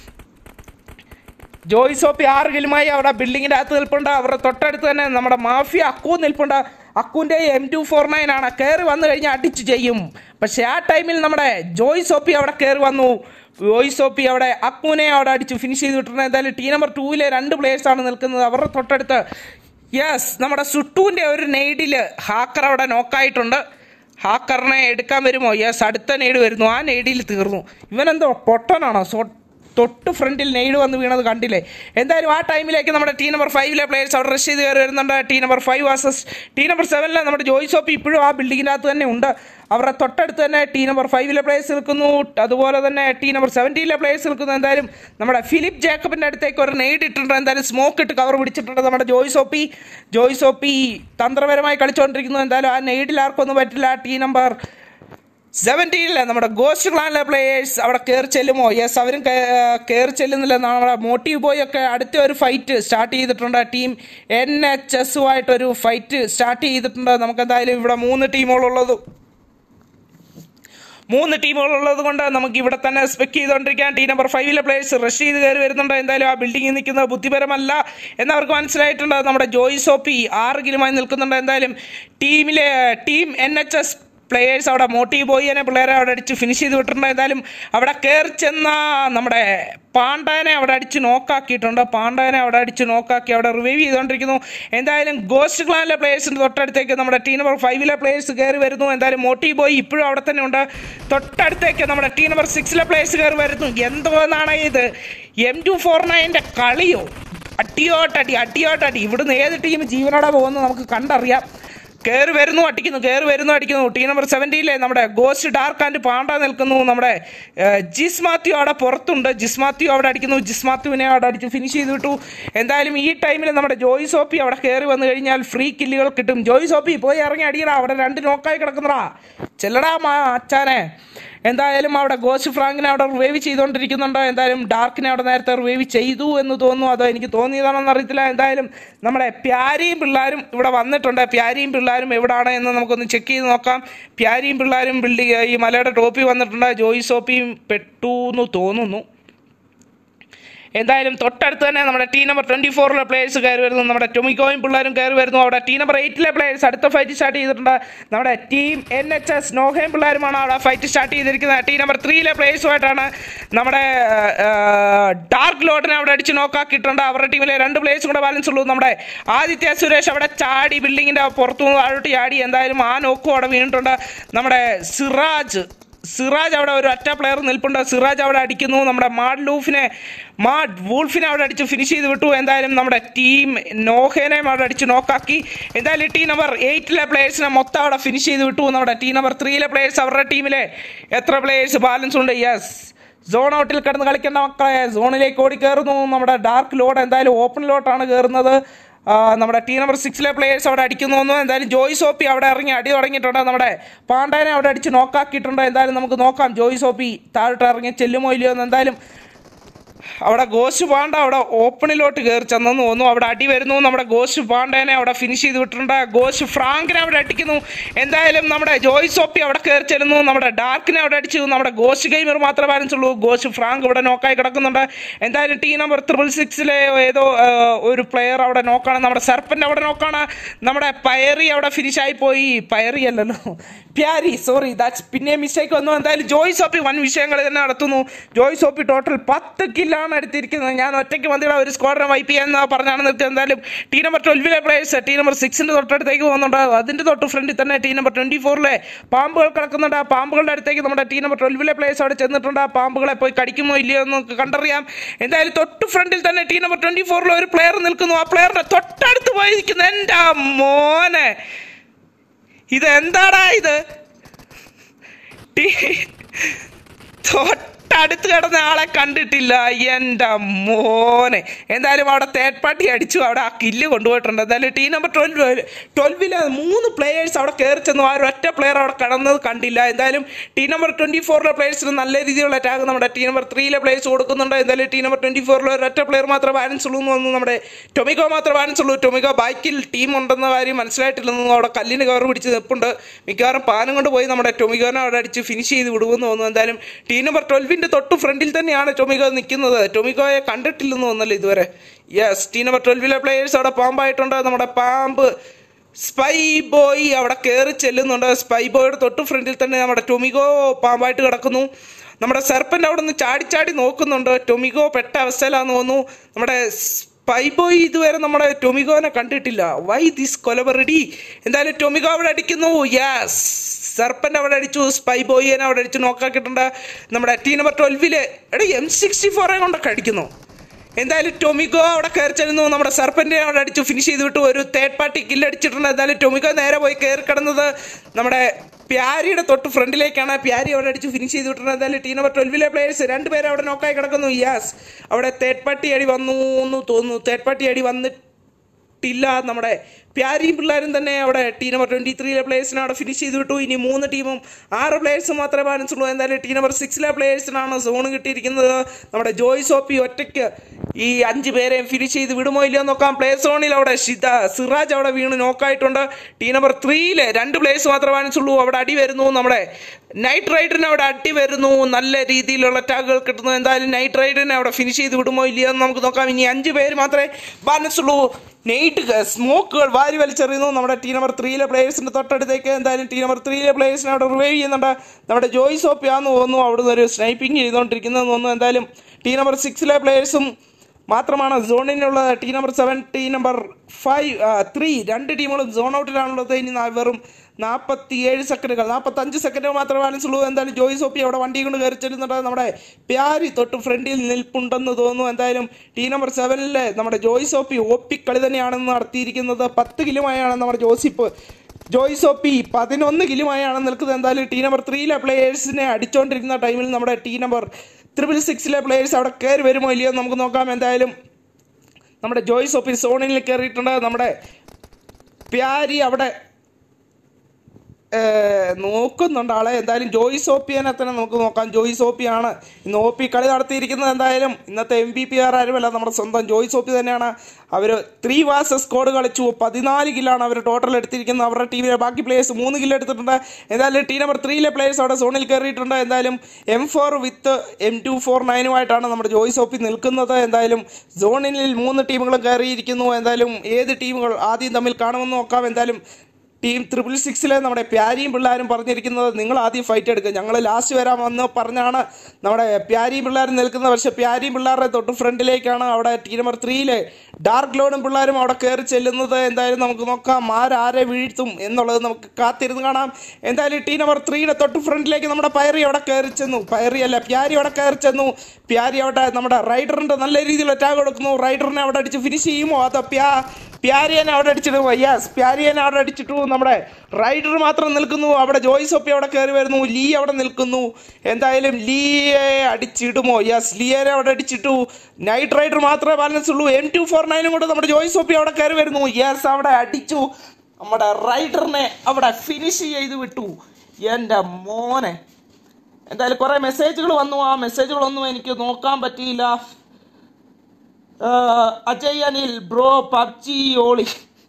ജോയ്സ് ഓപ്പി ആറ് കിലുമായി അവിടെ ബിൽഡിങ്ങിൻ്റെ അകത്ത് നിൽപ്പുണ്ട്. അവരുടെ തൊട്ടടുത്ത് തന്നെ നമ്മുടെ മാഫിയ അക്കു നിൽപ്പുണ്ട്. അക്കുവിൻ്റെ എം ടു ഫോർ നയൻ ആണ്. കയറി വന്നു കഴിഞ്ഞാൽ അടിച്ച് ചെയ്യും. പക്ഷേ ആ ടൈമിൽ നമ്മുടെ ജോയ്സ് ഓപ്പി അവിടെ കയറി വന്നു. ജോയ്സ് ഓപ്പി അവിടെ അക്കുവിനെ അവിടെ അടിച്ചു ഫിനിഷ് ചെയ്ത് വിട്ടിട്ടുണ്ട്. എന്തായാലും ടീം നമ്പർ ടൂവിലെ രണ്ട് പ്ലേയേഴ്സാണ് നിൽക്കുന്നത്. അവരുടെ തൊട്ടടുത്ത് യെസ് നമ്മുടെ സുട്ടുവിൻ്റെ ഒരു നെയ്ഡിൽ ഹാക്കർ അവിടെ നോക്കായിട്ടുണ്ട്. ഹാക്കറിനെ എടുക്കാൻ വരുമോ? യെസ്, അടുത്ത നെയ്ഡ് വരുന്നു. ആ നെയ്ഡിൽ തീർന്നു. ഇവനെന്തോ പൊട്ടനാണോ? സോ തൊട്ട് ഫ്രണ്ടിൽ നെയ്ഡ് വന്ന് വീണത് കണ്ടില്ലേ? എന്തായാലും ആ ടൈമിലേക്ക് നമ്മുടെ ടീം നമ്പർ ഫൈവിലെ പ്ലേയേഴ്സ് അവിടെ റഷ് ചെയ്ത് കയറി വരുന്നുണ്ട്. Team number five versus team number സെവനിലെ നമ്മുടെ ജോയ്സ് ഓപ്പി ഇപ്പോഴും ആ ബിൽഡിങ്ങിൻ്റെ അകത്ത് തന്നെ ഉണ്ട്. അവരുടെ തൊട്ടടുത്ത് തന്നെ ടീം നമ്പർ ഫൈവിലെ പ്ലേയേഴ്സ് നിൽക്കുന്നു. അതുപോലെ തന്നെ ടീം നമ്പർ സെവൻറ്റീനിലെ പ്ലേയേഴ്സ് നിൽക്കുന്നു. എന്തായാലും നമ്മുടെ ഫിലിപ്പ് ജേക്കബിൻ്റെ അടുത്തേക്ക് ഒരു നെയ്ഡ് ഇട്ടിട്ടുണ്ട്. എന്തായാലും സ്മോക്ക് ഇട്ട് കവർ പിടിച്ചിട്ടുണ്ട് നമ്മുടെ ജോയ്സ് ഓപ്പി. ജോയ്സ് ഓപ്പി തന്ത്രപരമായി കളിച്ചുകൊണ്ടിരിക്കുന്നു. എന്തായാലും ആ നെയ്ഡിൽ ആർക്കൊന്നും പറ്റില്ല. ടീം നമ്പർ സെവൻറ്റീനിലെ നമ്മുടെ ഗോസ്റ്റ് ക്ലാനിലെ പ്ലേയേഴ്സ് അവിടെ കയറി ചെല്ലുമോ? യെസ്, അവരും കയറി ചെല്ലുന്നില്ല. നമ്മുടെ മോട്ടീവ് ബോയ് ഒക്കെ അടുത്ത ഒരു ഫൈറ്റ് സ്റ്റാർട്ട് ചെയ്തിട്ടുണ്ട്. ടീം എൻ എച്ച് എസുമായിട്ടൊരു ഫൈറ്റ് സ്റ്റാർട്ട് ചെയ്തിട്ടുണ്ട്. നമുക്ക് എന്തായാലും ഇവിടെ മൂന്ന് ടീമുകളുള്ളത് മൂന്ന് ടീമുകളുള്ളത് കൊണ്ട് നമുക്ക് ഇവിടെ തന്നെ സ്പെക്ക് ചെയ്തുകൊണ്ടിരിക്കാൻ. ടീം നമ്പർ ഫൈവിലെ പ്ലേയേഴ്സ് റഷ് ചെയ്ത് കയറി വരുന്നുണ്ട്. എന്തായാലും ആ ബിൽഡിങ്ങിൽ നിൽക്കുന്നത് ബുദ്ധിപരമല്ല എന്നവർക്ക് മനസ്സിലായിട്ടുണ്ട്. നമ്മുടെ ജോയ്സ് ഓപ്പി ആറ് കിലുമായി നിൽക്കുന്നുണ്ട്. എന്തായാലും ടീമിലെ team N H S players അവിടെ മോട്ടി ബോയിനെ പിള്ളേരെ അവിടെ അടിച്ച് ഫിനിഷ് ചെയ്ത് വിട്ടിട്ടുണ്ട്. എന്തായാലും അവിടെ കയറി ചെന്ന നമ്മുടെ പാണ്ഡാനെ അവിടെ അടിച്ച് നോക്കാക്കിയിട്ടുണ്ട്. പാണ്ഡാനെ അവിടെ അടിച്ച് നോക്കാക്കി അവിടെ റിവൈവ് ചെയ്തുകൊണ്ടിരിക്കുന്നു. എന്തായാലും ഗോസ്റ്റ് ക്ലാനിലെ പ്ലേയേഴ്സിൻ്റെ തൊട്ടടുത്തേക്ക് നമ്മുടെ ടീം നമ്പർ ഫൈവിലെ പ്ലേയേഴ്സ് കയറി വരുന്നു. എന്തായാലും മോട്ടി ബോയ് ഇപ്പോഴും അവിടെ തന്നെ ഉണ്ട്. തൊട്ടടുത്തേക്ക് നമ്മുടെ ടീം നമ്പർ സിക്സിലെ പ്ലേയേഴ്സ് കയറി വരുന്നു. എന്തോന്നാണ് ഇത്? എം ടു ഫോർ നയൻ്റെ കളിയോ? അടിയോട്ടടി അടിയോട്ടടി. ഇവിടുന്ന് ഏത് ടീം ജീവനോടെ പോകുന്നത് നമുക്ക് കണ്ടറിയാം. കയറി വരുന്നു, അടിക്കുന്നു, കയറി വരുന്നു, അടിക്കുന്നു. ടീം നമ്പർ സെവൻറ്റീനിലെ നമ്മുടെ ഗോസ്റ്റ് ഡാർക്ക് ആൻഡ് പാണ്ട നിൽക്കുന്നു. നമ്മുടെ ജിസ് മാത്യു അവിടെ പുറത്തുണ്ട്. ജിസ് മാത്യു അവിടെ അടിക്കുന്നു. ജിസ് മാത്യുവിനെ അവിടെ അടിച്ച് ഫിനിഷ് ചെയ്ത് വിട്ടു. എന്തായാലും ഈ ടൈമിൽ നമ്മുടെ ജോയ് സോപ്പി അവിടെ കയറി വന്നു കഴിഞ്ഞാൽ ഫ്രീ കില്ലുകൾ കിട്ടും. ജോയ് സോപ്പി പോയി ഇറങ്ങി അടിയടാ, അവിടെ രണ്ട് നോക്കായി കിടക്കുന്നടാ, ചെല്ലടാ മാ അച്ചാനെ. എന്തായാലും അവിടെ ഗോസ്റ്റ് ഫ്രാങ്കിനെ അവിടെ റിവൈവ് ചെയ്തുകൊണ്ടിരിക്കുന്നുണ്ട്. എന്തായാലും ഡാർക്കിനെ അവിടെ നേരത്തെ റിവൈവ് ചെയ്തു എന്ന് തോന്നുന്നു, അതോ എനിക്ക് തോന്നിയതാണെന്ന് അറിയത്തില്ല. എന്തായാലും നമ്മുടെ പ്യാരിയും പിള്ളേരും ഇവിടെ വന്നിട്ടുണ്ട്. പ്യാരിയും പിള്ളേരും എവിടെയാണ് എന്ന് നമുക്കൊന്ന് ചെക്ക് ചെയ്ത് നോക്കാം. പ്യാരിയും പിള്ളേരും ബിൽഡിംഗ് ഈ മലയുടെ ടോപ്പിൽ വന്നിട്ടുണ്ട്. ജോയ് സോപ്പിയും പെട്ടു എന്ന് തോന്നുന്നു. എന്തായാലും തൊട്ടടുത്ത് തന്നെ നമ്മുടെ ടീം നമ്പർ ട്വൻറ്റി ഫോറിലെ പ്ലേയേഴ്സ് കയറി വരുന്നു. നമ്മുടെ ടൊമിക്കോയും പിള്ളേരും കയറി വരുന്നു. അവിടെ ടീം നമ്പർ എയ്റ്റിലെ പ്ലേയേഴ്സ് അടുത്ത ഫൈറ്റ് സ്റ്റാർട്ട് ചെയ്തിട്ടുണ്ട്. നമ്മുടെ ടീം എൻ എച്ച് എസ് നോഹയും പിള്ളേരുമാണ് അവിടെ ഫൈറ്റ് സ്റ്റാർട്ട് ചെയ്തിരിക്കുന്നത്. ടീം നമ്പർ ത്രീയിലെ പ്ലേയേഴ്സുമായിട്ടാണ് നമ്മുടെ ഡാർക്ക് ലോഡിനെ അവിടെ അടിച്ച് നോക്കാക്കിയിട്ടുണ്ട്. അവരുടെ ടീമിലെ രണ്ട് പ്ലേയേഴ്സും കൂടെ ബാലൻസ് ഉള്ളൂ. നമ്മുടെ ആദിത്യ സുരേഷ് അവിടെ ചാടി ബിൽഡിങ്ങിൻ്റെ പുറത്തുനിന്ന് താഴോട്ട് ചാടി. എന്തായാലും ആ നോക്കും അവിടെ വീണിട്ടുണ്ട്. നമ്മുടെ സിറാജ് സിറാജ് അവിടെ ഒരു ഒറ്റ പ്ലെയർ നിൽപ്പുണ്ട്. സിറാജ് അവിടെ അടിക്കുന്നു. നമ്മുടെ മാഡ് ലൂഫിനെ മാഡ് വൂൾഫിനെ അവിടെ അടിച്ച് ഫിനിഷ് ചെയ്ത് വിട്ടു. എന്തായാലും നമ്മുടെ ടീം നോഹേനെയും അവിടെ അടിച്ച് നോക്കാക്കി. എന്തായാലും ടീം നമ്പർ എയ്റ്റിലെ പ്ലേയേഴ്സിനെ മൊത്തം അവിടെ ഫിനിഷ് ചെയ്ത് വിട്ടു. നമ്മുടെ ടീം നമ്പർ ത്രീയിലെ പ്ലേയേഴ്സ് അവരുടെ ടീമിലെ എത്ര പ്ലേയേഴ്സ് ബാലൻസ് ഉണ്ട്? യെസ്, സോൺ ഔട്ടിൽ കിടന്ന് കളിക്കേണ്ട മക്കളെ സോണിലേക്ക് ഓടി കയറുന്നു. നമ്മുടെ ഡാർക്ക് ലോഡ് എന്തായാലും ഓപ്പണിലോട്ടാണ് കയറുന്നത്. നമ്മുടെ ടീം നമ്പർ സിക്സിലെ പ്ലേയേഴ്സ് അവിടെ അടിക്കുന്നു. എന്തായാലും ജോയ് സോപ്പി അവിടെ ഇറങ്ങി അടി തുടങ്ങിയിട്ടുണ്ട്. നമ്മുടെ പാണ്ഡാനെ അവിടെ അടിച്ച് നോക്കാക്കിയിട്ടുണ്ട്. എന്തായാലും നമുക്ക് നോക്കാം ജോയ് സോപ്പി താഴോട്ട് ഇറങ്ങി ചെല്ലുമോ ഇല്ലയോ എന്ന്. എന്തായാലും അവിടെ ഗോസ്റ്റ് പാണ്ഡ അവിടെ ഓപ്പണിലോട്ട് കയറി ചെന്നെന്ന് തോന്നുന്നു. അവിടെ അടി വരുന്നു. നമ്മുടെ ഗോസ്റ്റ് പാണ്ഡേനെ അവിടെ ഫിനിഷ് ചെയ്ത് വിട്ടിട്ടുണ്ട്. ഗോസ്റ്റ് ഫ്രാങ്കിനെ അവിടെ അടിക്കുന്നു. എന്തായാലും നമ്മുടെ ജോയ് സോപ്പി അവിടെ കയറി ചെല്ലുന്നു. നമ്മുടെ ഡാർക്കിനെ അവിടെ അടിച്ചു. നമ്മുടെ ഗോസ്റ്റ് ഗെയിമർ മാത്രമേ ബാലൻസ് ഉള്ളൂ. ഗോസ്റ്റ് ഫ്രാങ്ക് ഇവിടെ നോക്കായി കിടക്കുന്നുണ്ട്. എന്തായാലും ടീം നമ്പർ ത്രിപിൾ സിക്സിലെ ഏതോ ഒരു പ്ലെയർ അവിടെ നോക്കാണ്. നമ്മുടെ സർപ്പൻ്റ് അവിടെ നോക്കാണ്. നമ്മുടെ പയറി അവിടെ ഫിനിഷായി പോയി. പയറി അല്ലല്ലോ, പ്യാരി, സോറി, ദാറ്റ്സ് പിന്നെ മിസ്റ്റേക്ക് വന്നു. എന്തായാലും ജോയ് സോപ്പി വൻ വിഷയങ്ങൾ തന്നെ നടത്തുന്നു. ജോയ് സോപ്പി ടോട്ടൽ പത്ത് കില്ലാണ് എടുത്തിരിക്കുന്നത്. ഞാൻ ഒറ്റയ്ക്ക് വന്നിട്ട് ഒരു സ്ക്വാഡിനെ വൈപ്പ് ചെയ്യാൻ പറഞ്ഞാണ് നിർത്തിയത്. എന്തായാലും ടീം നമ്പർ ട്വൽവിലെ പ്ലേയേഴ്സ് ടീം നമ്പർ സിക്സിൻ്റെ തൊട്ടടുത്തേക്ക് പോകുന്നുണ്ട്. അതിൻ്റെ തൊട്ട് ഫ്രണ്ടിൽ തന്നെ ടീം നമ്പർ ട്വൻറ്റി ഫോറിലെ പാമ്പുകൾ കിടക്കുന്നുണ്ട്. ആ പാമ്പുകളുടെ അടുത്തേക്ക് നമ്മുടെ ടീം നമ്പർ ട്വൽവിലെ പ്ലേയേഴ്സ് അവിടെ ചെന്നിട്ടുണ്ട്. ആ പാമ്പുകളെ പോയി കടിക്കുമോ ഇല്ലയോ എന്ന് കണ്ടറിയാം. എന്തായാലും തൊട്ട് ഫ്രണ്ടിൽ തന്നെ ടീം നമ്പർ ട്വൻറ്റി ഫോറിലെ ഒരു പ്ലെയർ നിൽക്കുന്നു. ആ പ്ലെയറിന്റെ തൊട്ടടുത്ത് പോയിരിക്കുന്നു. എൻ്റെ മോനെ, ഇതെന്താടാ ഇത്? തൊട്ടടുത്ത് കിടന്ന ആളെ കണ്ടിട്ടില്ല. എൻ്റെ മോനെ. എന്തായാലും അവിടെ തേർഡ് പാർട്ടി അടിച്ചു. അവിടെ ആ കില്ല് കൊണ്ടുപോയിട്ടുണ്ട്. എന്തായാലും ടീം നമ്പർ ട്വൽവ് ട്വൽവിലെ മൂന്ന് പ്ലേയേഴ്സ് അവിടെ കയറി ചെന്നു. ആ ഒരു ഒറ്റ പ്ലെയർ അവിടെ കടന്നത് കണ്ടില്ല. എന്തായാലും ടീം നമ്പർ ട്വൻറ്റി ഫോറിലെ പ്ലേയേഴ്സിന് നല്ല രീതിയിലുള്ള അറ്റാക്ക് നമ്മുടെ ടീം നമ്പർ ത്രീയിലെ പ്ലേയേഴ്സ് കൊടുക്കുന്നുണ്ട്. എന്തായാലും ടീം നമ്പർ ട്വൻറ്റി ഫോറിലെ ഒരു ഒറ്റ പ്ലെയർ മാത്രമേ ബാലൻസ് ഉള്ളൂ എന്ന് തോന്നുന്നു. നമ്മുടെ ടൊമിക്കോ മാത്രമേ ബാലൻസ് ഉള്ളൂ. ടൊമിക്കോ ബാക്കിൽ ടീം ഉണ്ടെന്ന കാര്യം മനസ്സിലായിട്ടില്ലെന്നും അവിടെ കല്ലിന് കവർ പിടിച്ച് നിൽപ്പുണ്ട്. മിക്കവാറും പാനം കൊണ്ട് പോയി നമ്മുടെ ടൊമിക്കോനെ അവിടെ അടിച്ച് ഫിനിഷ് ചെയ്ത് വിടുമെന്ന് തോന്നുന്നു. എന്തായാലും ടീം നമ്പർ ട്വൽവിൻ്റെ തൊട്ട് ഫ്രണ്ടിൽ തന്നെയാണ് ടൊമിക്കോ നിൽക്കുന്നത്. ടൊമിക്കോയെ കണ്ടിട്ടില്ലെന്ന് തോന്നല്ലോ ഇതുവരെ. യെസ്, ടീം നമ്പർ ട്വൽവിലെ പ്ലേയേഴ്സ് അവിടെ പാമ്പായിട്ടുണ്ട്. നമ്മുടെ പാമ്പ് സ്പൈ ബോയ് അവിടെ കയറി ചെല്ലുന്നുണ്ട്. സ്പൈ ബോയുടെ തൊട്ട് ഫ്രണ്ടിൽ തന്നെ നമ്മുടെ ടൊമിക്കോ പാമ്പായിട്ട് കിടക്കുന്നു. നമ്മുടെ സെർപ്പൻ്റ് അവിടെ നിന്ന് ചാടി ചാടി നോക്കുന്നുണ്ട്. ടൊമിക്കോ പെട്ട അവസ്ഥയിലാണെന്ന് തോന്നുന്നു. നമ്മുടെ സ്പൈ ബോയ് ഇതുവരെ നമ്മുടെ ടൊമിക്കോനെ കണ്ടിട്ടില്ല. Why this Kolaveri Di? എന്തായാലും ടൊമിക്കോ അവിടെ അടിക്കുന്നു. യെസ്, സർപ്പൻ്റ് അവിടെ അടിച്ചു. സ്പൈ ബോയിനെ അവിടെ അടിച്ചു നോക്കാക്കിയിട്ടുണ്ട്. നമ്മുടെ ടീം നമ്പർ ട്വൽവില് എടാ എം സിക്സ്റ്റി ഫോറെ കൊണ്ടൊക്കെ അടിക്കുന്നു. എന്തായാലും ടൊമിക്കോ അവിടെ കയറി ചെല്ലുന്നു. നമ്മുടെ സർപ്പൻ്റിനെ അവിടെ അടിച്ചു ഫിനിഷ് ചെയ്ത് വിട്ടു. ഒരു തേർഡ് പാർട്ടി കില്ലടിച്ചിട്ടുണ്ട്. എന്തായാലും ടൊമിക്കോ നേരെ പോയി കയറി കിടന്നത് നമ്മുടെ പ്യാരിയുടെ തൊട്ട് ഫ്രണ്ടിലേക്കാണ്. പ്യാരി അവിടെ അടിച്ച് ഫിനിഷ് ചെയ്ത് വിട്ടിട്ടുണ്ട്. എന്തായാലും ടീം നമ്പർ ട്വൽവിലെ പ്ലേയേഴ്സ് രണ്ടുപേരെ അവിടെ നോക്കായി കിടക്കുന്നു. യാസ്, അവിടെ തേർഡ് പാർട്ടി അടി വന്നു എന്ന് തോന്നുന്നു. തേർഡ് പാർട്ടി അടി വന്നിട്ടില്ല. നമ്മുടെ പ്യാരിയും പിള്ളേരും തന്നെ അവിടെ ടീം നമ്പർ ട്വൻറ്റി ത്രീയിലെ പ്ലേയേഴ്സിനെ അവിടെ ഫിനിഷ് ചെയ്ത് വിട്ടു. ഇനി മൂന്ന് ടീമും ആറ് പ്ലേയേഴ്സ് മാത്രമേ ബാലൻസ് ഉള്ളൂ. എന്തായാലും ടീം നമ്പർ സിക്സിലെ പ്ലേയേഴ്സിനാണ് സോൺ കിട്ടിയിരിക്കുന്നത്. നമ്മുടെ ജോയ് സോപ്പി ഒറ്റയ്ക്ക് ഈ അഞ്ച് പേരെയും ഫിനിഷ് ചെയ്ത് വിടുമോ ഇല്ലയോ നോക്കാം. പ്ലേ സോണിൽ അവിടെ ഷിത സിറാജ് അവിടെ വീണ് നോക്കായിട്ടുണ്ട്. ടീം നമ്പർ ത്രീയിലെ രണ്ട് പ്ലേയേഴ്സ് മാത്രമേ ബാലൻസ് ഉള്ളൂ. അവിടെ അടി വരുന്നു. നമ്മുടെ നൈറ്റ് റൈഡറിന് അവിടെ അടി വരുന്നു, നല്ല രീതിയിലുള്ള ടാഗുകൾ കിട്ടുന്നു. എന്തായാലും നൈറ്റ് റൈഡറിനെ അവിടെ ഫിനിഷ് ചെയ്ത് വിടുമോ ഇല്ലയോ എന്ന് നമുക്ക് നോക്കാം. ഇനി അഞ്ച് പേര് മാത്രമേ ബാലൻസ് ഉള്ളൂ. നെയ്റ്റ് സ്മോക്കുകൾ വാരി വലിച്ചെറിയുന്നു നമ്മുടെ ടീം നമ്പർ ത്രീയിലെ പ്ലേയേഴ്സിൻ്റെ തൊട്ടടുത്തേക്ക്. എന്തായാലും ടീം നമ്പർ ത്രീയിലെ പ്ലേയേഴ്സിനെ അവിടെ റിവൈവ് ചെയ്യുന്നുണ്ട്. നമ്മുടെ ജോയ് സോപ്പിയാന്ന് തോന്നുന്നു അവിടുന്ന് ഒരു സ്നൈപ്പിംഗ് ചെയ്തുകൊണ്ടിരിക്കുന്നതെന്ന് തോന്നുന്നു. എന്തായാലും ടീം നമ്പർ സിക്സിലെ പ്ലേയേഴ്സും മാത്രമാണ് സോണിനുള്ളത്. Team number seven, team number five three രണ്ട് ടീമുകളും സോൺ ഔട്ടിലാണുള്ളത്. ഇനി വെറും നാൽപ്പത്തി ഏഴ് സെക്കൻഡുകൾ നാൽപ്പത്തഞ്ച് സെക്കൻഡ് മാത്രമേ ബാലൻസ് ഉള്ളൂ. എന്തായാലും ജോയ് സോപ്പി അവിടെ വണ്ടി കൊണ്ട് കയറി ചെല്ലുന്നുണ്ട്. നമ്മുടെ പ്യാരി തൊട്ട് ഫ്രണ്ടിൽ നിൽപ്പുണ്ടെന്ന് തോന്നുന്നു. എന്തായാലും ടീം നമ്പർ സെവനിലെ നമ്മുടെ ജോയ് സോപ്പി ഒപ്പി കളി തന്നെയാണെന്ന് നടത്തിയിരിക്കുന്നത്. പത്ത് കിലുമായാണ് നമ്മുടെ ജോസിപ്പ് ജോയ് സോപ്പി പതിനൊന്ന് കിലുമായാണ് നിൽക്കുന്നത്. എന്തായാലും ടീം നമ്പർ ത്രീയിലെ പ്ലേയേഴ്സിനെ അടിച്ചുകൊണ്ടിരിക്കുന്ന ടൈമിൽ നമ്മുടെ ടീം നമ്പർ ത്രിപിൾ സിക്സിലെ പ്ലേയേഴ്സ് അവിടെ കയറി വരുമോ ഇല്ലയോ നമുക്ക് നോക്കാം. എന്തായാലും നമ്മുടെ ജോയ് സോപ്പി സോണിൽ കയറിയിട്ടുണ്ട്. നമ്മുടെ പ്യാരി അവിടെ നോക്കുന്നുണ്ട് ആളെ. എന്തായാലും ജോയ് സോപ്പിയനെ തന്നെ നമുക്ക് നോക്കാം. ജോയ് സോപ്പിയാണ് ഇന്ന് ഒ പി കളി നടത്തിയിരിക്കുന്നത്. എന്തായാലും ഇന്നത്തെ എം ബി പി ആർ ആരുമല്ല, നമ്മുടെ സ്വന്തം ജോയ് സോപ്പി തന്നെയാണ്. അവർ ത്രീ വാസസ് സ്കോഡ് കളിച്ചു. പതിനാല് കില്ലാണ് അവർ ടോട്ടൽ എടുത്തിരിക്കുന്നത്. അവരുടെ ടീമിലെ ബാക്കി പ്ലേയേഴ്സ് മൂന്ന് കില്ല് എടുത്തിട്ടുണ്ട്. എന്തായാലും ടീം നമ്പർ ത്രീയിലെ പ്ലേയേഴ്സ് അവിടെ സോണിൽ കയറിയിട്ടുണ്ട്. എന്തായാലും M four with M two four നയനുമായിട്ടാണ് നമ്മുടെ ജോയ് സോപ്പി നിൽക്കുന്നത്. എന്തായാലും സോണിൽ മൂന്ന് ടീമുകളും കയറിയിരിക്കുന്നു. എന്തായാലും ഏത് ടീമുകൾ ആദ്യം തമ്മിൽ കാണുമെന്ന് നോക്കാം. എന്തായാലും ടീം ത്രിപിൾ സിക്സിലെ നമ്മുടെ പ്യാരിയും പിള്ളേരും പറഞ്ഞിരിക്കുന്നത് നിങ്ങൾ ആദ്യം ഫൈറ്റ് എടുക്കുക, ഞങ്ങൾ ലാസ്റ്റ് വരാമെന്ന് പറഞ്ഞാണ് നമ്മുടെ പ്യാരിയും പിള്ളേരും നിൽക്കുന്നത്. പക്ഷേ പ്യാരിയും പിള്ളേരുടെ തൊട്ട് ഫ്രണ്ടിലേക്കാണ് അവിടെ ടീം നമ്പർ ത്രീയിലെ ഡാർക്ക് ലോഡും പിള്ളേരും അവിടെ കയറി ചെല്ലുന്നത്. എന്തായാലും നമുക്ക് നോക്കാം ആരാരെ വീഴ്ത്തും എന്നുള്ളത് നമുക്ക് കാത്തിരുന്ന് കാണാം. എന്തായാലും ടീം നമ്പർ ത്രീയുടെ തൊട്ട് ഫ്രണ്ടിലേക്ക് നമ്മുടെ പയറി അവിടെ കയറി ചെന്നു. പയറി അല്ല പ്യാരി അവിടെ കയറി ചെന്നു. പ്യാരി അവിടെ നമ്മുടെ റൈഡറിൻ്റെ നല്ല രീതിയിൽ അറ്റാക്ക് കൊടുക്കുന്നു. റൈഡറിനെ അവിടെ അടിച്ച് ഫിനിഷ് ചെയ്യുമോ അതോ പ്യാ പ്യാരിയനെ അവിടെ അടിച്ചിട്ടു. യെസ്, പ്യാരിയനെ അവിടെ അടിച്ചിട്ടു. നമ്മുടെ റൈഡർ മാത്രം നിൽക്കുന്നു. അവിടെ ജോയ് സോപ്പി അവിടെ കയറി വരുന്നു. ലീ അവിടെ നിൽക്കുന്നു. എന്തായാലും ലീയെ അടിച്ചിടുമോ? യെസ്, ലീയെ അവിടെ അടിച്ചിട്ടു. നൈറ്റ് റൈഡർ മാത്രമേ ബാലൻസ് ഉള്ളൂ. എം ടു ഫോർ നയനും കൊണ്ട് നമ്മുടെ ജോയ് സോപ്പി അവിടെ കയറി വരുന്നു. യെസ്, അവിടെ അടിച്ചു. നമ്മുടെ റൈഡറിനെ അവിടെ ഫിനിഷ് ചെയ്ത് വിട്ടു. എൻ്റെ മോനെ, എന്തായാലും കുറേ മെസ്സേജുകൾ വന്നു. ആ മെസ്സേജുകളൊന്നും എനിക്ക് നോക്കാൻ പറ്റിയില്ല. അജയ് അനിൽ ബ്രോ പബ്ജി ഓളി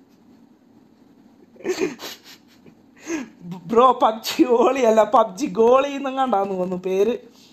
ബ്രോ പബ്ജി ഓളി അല്ല പബ്ജി ഗോളി എന്നെങ്ങാണ്ടാന്ന് തോന്നുന്നു പേര്.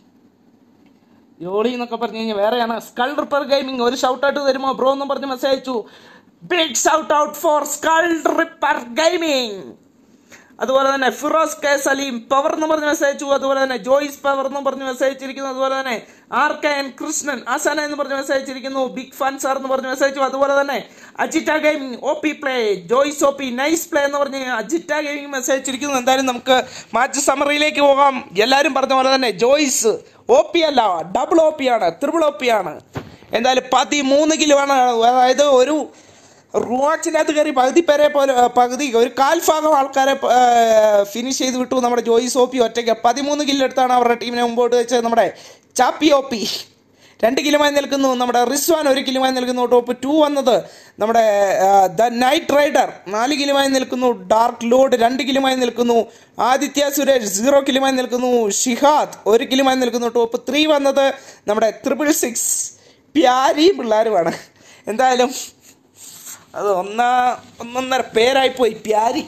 ജോളി എന്നൊക്കെ പറഞ്ഞു കഴിഞ്ഞാൽ വേറെയാണ്. സ്കൾ റിപ്പർ ഗെയിമിംഗ് ഒരു ഷൗട്ട് ഔട്ട് തരുമോ ബ്രോ എന്നും പറഞ്ഞ് മെസ്സേജ് അയച്ചു. Big shout out for skull ripper gaming. അതുപോലെ തന്നെ ഫിറോസ് കെ സലീം പവർ എന്ന് പറഞ്ഞ് മെസ്സേജ് അയച്ചു. അതുപോലെ തന്നെ ജോയിസ് പവർ എന്നും പറഞ്ഞ് മെസ്സേജ് അയച്ചിരിക്കുന്നു. അതുപോലെ തന്നെ ആർ കെ എൻ കൃഷ്ണൻ അസന എന്ന് പറഞ്ഞ് മെസ്സേജ് അയച്ചിരിക്കുന്നു. ബിഗ് ഫാൻ സാർ എന്ന് പറഞ്ഞ് മെസ്സേജ് അയച്ചു. അതുപോലെ തന്നെ Ajita gaming O P play Joyce O P nice play എന്ന് പറഞ്ഞ് അജിറ്റ ഗെയിമിംഗ് മെസ്സേജ് അയച്ചിരിക്കുന്നു. എന്തായാലും നമുക്ക് മാച്ച് സമ്മറിയിലേക്ക് പോകാം. എല്ലാവരും പറഞ്ഞ പോലെ തന്നെ ജോയ്സ് ഒ പി അല്ല, ഡബിൾ ഒ പി ആണ്, ത്രിബിൾ ഒ പി ആണ്. എന്തായാലും പതിമൂന്ന് കിലോ ആണ്. അതായത് ഒരു റൂവാച്ചിനകത്ത് കയറി പകുതി പേരെ പോലെ പകുതി ഒരു കാൽഭാഗം ആൾക്കാരെ ഫിനിഷ് ചെയ്ത് വിട്ടു നമ്മുടെ ജോയി സോപ്പി ഒറ്റയ്ക്ക്. പതിമൂന്ന് കില്ലെടുത്താണ് അവരുടെ ടീമിനെ മുമ്പോട്ട് വെച്ചത്. നമ്മുടെ ചാപ്പി ഒ പി രണ്ട് കിലുമായി നിൽക്കുന്നു. നമ്മുടെ റിസ്വാൻ ഒരു കിലുമായി നിൽക്കുന്നു. ടോപ്പ് ടു വന്നത് നമ്മുടെ ദ നൈറ്റ് റൈഡർ നാല് കിലുമായി നിൽക്കുന്നു. ഡാർക്ക് ലോഡ് രണ്ട് കിലുമായി നിൽക്കുന്നു. ആദിത്യ സുരേഷ് സീറോ കിലുമായി നിൽക്കുന്നു. ഷിഹാദ് ഒരു കിലുമായി നിൽക്കുന്നു. ടോപ്പ് ത്രീ വന്നത് നമ്മുടെ ത്രിപിൾ സിക്സ് പ്യാരിയും പിള്ളേരുമാണ്. എന്തായാലും അത് ഒന്നാ ഒന്നൊന്നര പേരായിപ്പോയി പ്യാരി.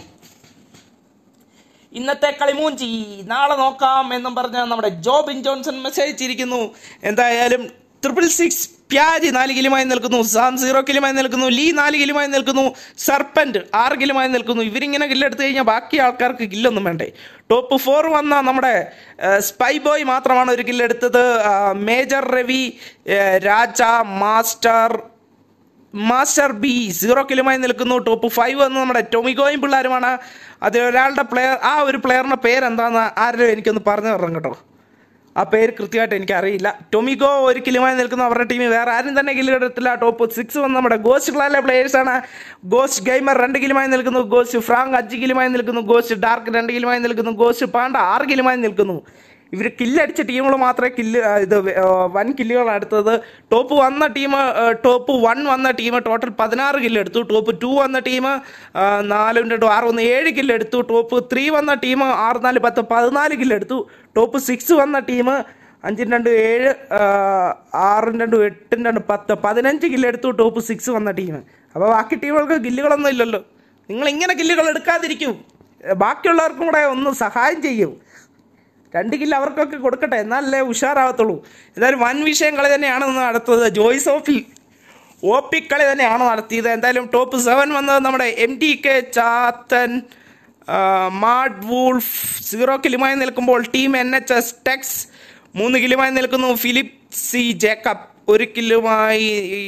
ഇന്നത്തെ കളിമൂഞ്ചി നാളെ നോക്കാം എന്നും പറഞ്ഞ് നമ്മുടെ ജോബിൻ ജോൺസൺ മെസ്സേജ് അയച്ചിരിക്കുന്നു. എന്തായാലും ട്രിപ്പിൾ സിക്സ് പ്യാരി നാല് കിലുമായി നിൽക്കുന്നു. സാം സീറോ കിലുമായി നിൽക്കുന്നു. ലീ നാല് കിലുമായി നിൽക്കുന്നു. സർപ്പൻറ്റ് ആറ് കിലുമായി നിൽക്കുന്നു. ഇവരിങ്ങനെ കില്ലെടുത്ത് കഴിഞ്ഞാൽ ബാക്കി ആൾക്കാർക്ക് കില്ലൊന്നും വേണ്ടേ. ടോപ്പ് ഫോർ വന്ന നമ്മുടെ സ്പൈ ബോയ് മാത്രമാണ് ഒരു കില്ലെടുത്തത്. Major Ravi, Raja, master master B zero കിലുമായി നിൽക്കുന്നു. ടോപ്പ് ഫൈവ് വന്ന് നമ്മുടെ ടൊമിഗോയും പിള്ളേരുമാണ്. അതിലൊരാളുടെ പ്ലെയർ, ആ ഒരു പ്ലെയറിൻ്റെ പേരെന്താണെന്ന് ആരെങ്കിലും എനിക്കൊന്ന് പറഞ്ഞു തരണം കേട്ടോ. ആ പേര് കൃത്യമായിട്ട് എനിക്കറിയില്ല. ടൊമിഗോ ഒരു കിലുമായി നിൽക്കുന്നു. അവരുടെ ടീമിൽ വേറെ ആരും തന്നെ കില്ലെടുത്തില്ല. ടോപ്പ് സിക്സ് വന്ന് നമ്മുടെ ഗോസ്റ്റ് ക്ലാനിലെ പ്ലേയേഴ്സാണ്. ഗോസ്റ്റ് ഗെയിമർ രണ്ട് കിലുമായി നിൽക്കുന്നു. ഗോസ്റ്റ് ഫ്രാങ്ക് അഞ്ച് കിലുമായി നിൽക്കുന്നു. ഗോസ്റ്റ് ഡാർക്ക് രണ്ട് കിലുമായി നിൽക്കുന്നു. ഗോസ്റ്റ് പാണ്ട ആറ് കിലുമായി നിൽക്കുന്നു. ഇവർ കില്ലടിച്ച ടീമുകൾ മാത്രമേ കില്ല് ഇത് വൻ കില്ലുകളാണ് എടുത്തത്. ടോപ്പ് വന്ന ടീം ടോപ്പ് വൺ വന്ന ടീം ടോട്ടൽ പതിനാറ് കില്ലെടുത്തു. ടോപ്പ് ടു വന്ന ടീം നാലും രണ്ടും ആറ് ഒന്ന് ഏഴ് കില്ലെടുത്തു. ടോപ്പ് ത്രീ വന്ന ടീം ആറ് നാല് പത്ത് പതിനാല് കില്ലെടുത്തു. ടോപ്പ് സിക്സ് വന്ന ടീം അഞ്ചും രണ്ട് ഏഴ് ആറും രണ്ടും എട്ടും രണ്ട് പത്ത് പതിനഞ്ച് കില്ലെടുത്തു. ടോപ്പ് സിക്സ് വന്ന ടീം. അപ്പോൾ ബാക്കി ടീമുകൾക്ക് കില്ലുകളൊന്നും ഇല്ലല്ലോ. നിങ്ങളിങ്ങനെ കില്ലുകൾ എടുക്കാതിരിക്കും, ബാക്കിയുള്ളവർക്കും കൂടെ ഒന്ന് സഹായം ചെയ്യും. രണ്ട് കില്ല് അവർക്കൊക്കെ കൊടുക്കട്ടെ, എന്നാലല്ലേ ഉഷാറാവത്തുള്ളൂ. എന്തായാലും വൻ വിഷയം കളി തന്നെയാണ് നടത്തുന്നത്. ജോയ്സ് ഓഫിൽ ഒ പി കളി തന്നെയാണ് നടത്തിയത്. എന്തായാലും ടോപ്പ് സെവൻ വന്നത് നമ്മുടെ M D K Chathan mad wolf zero കിലുമായി നിൽക്കുമ്പോൾ team N H S Tex മൂന്ന് കിലുമായി നിൽക്കുന്നു. ഫിലിപ്പ് സി ജേക്കബ് ഒരു കില്ലുമായി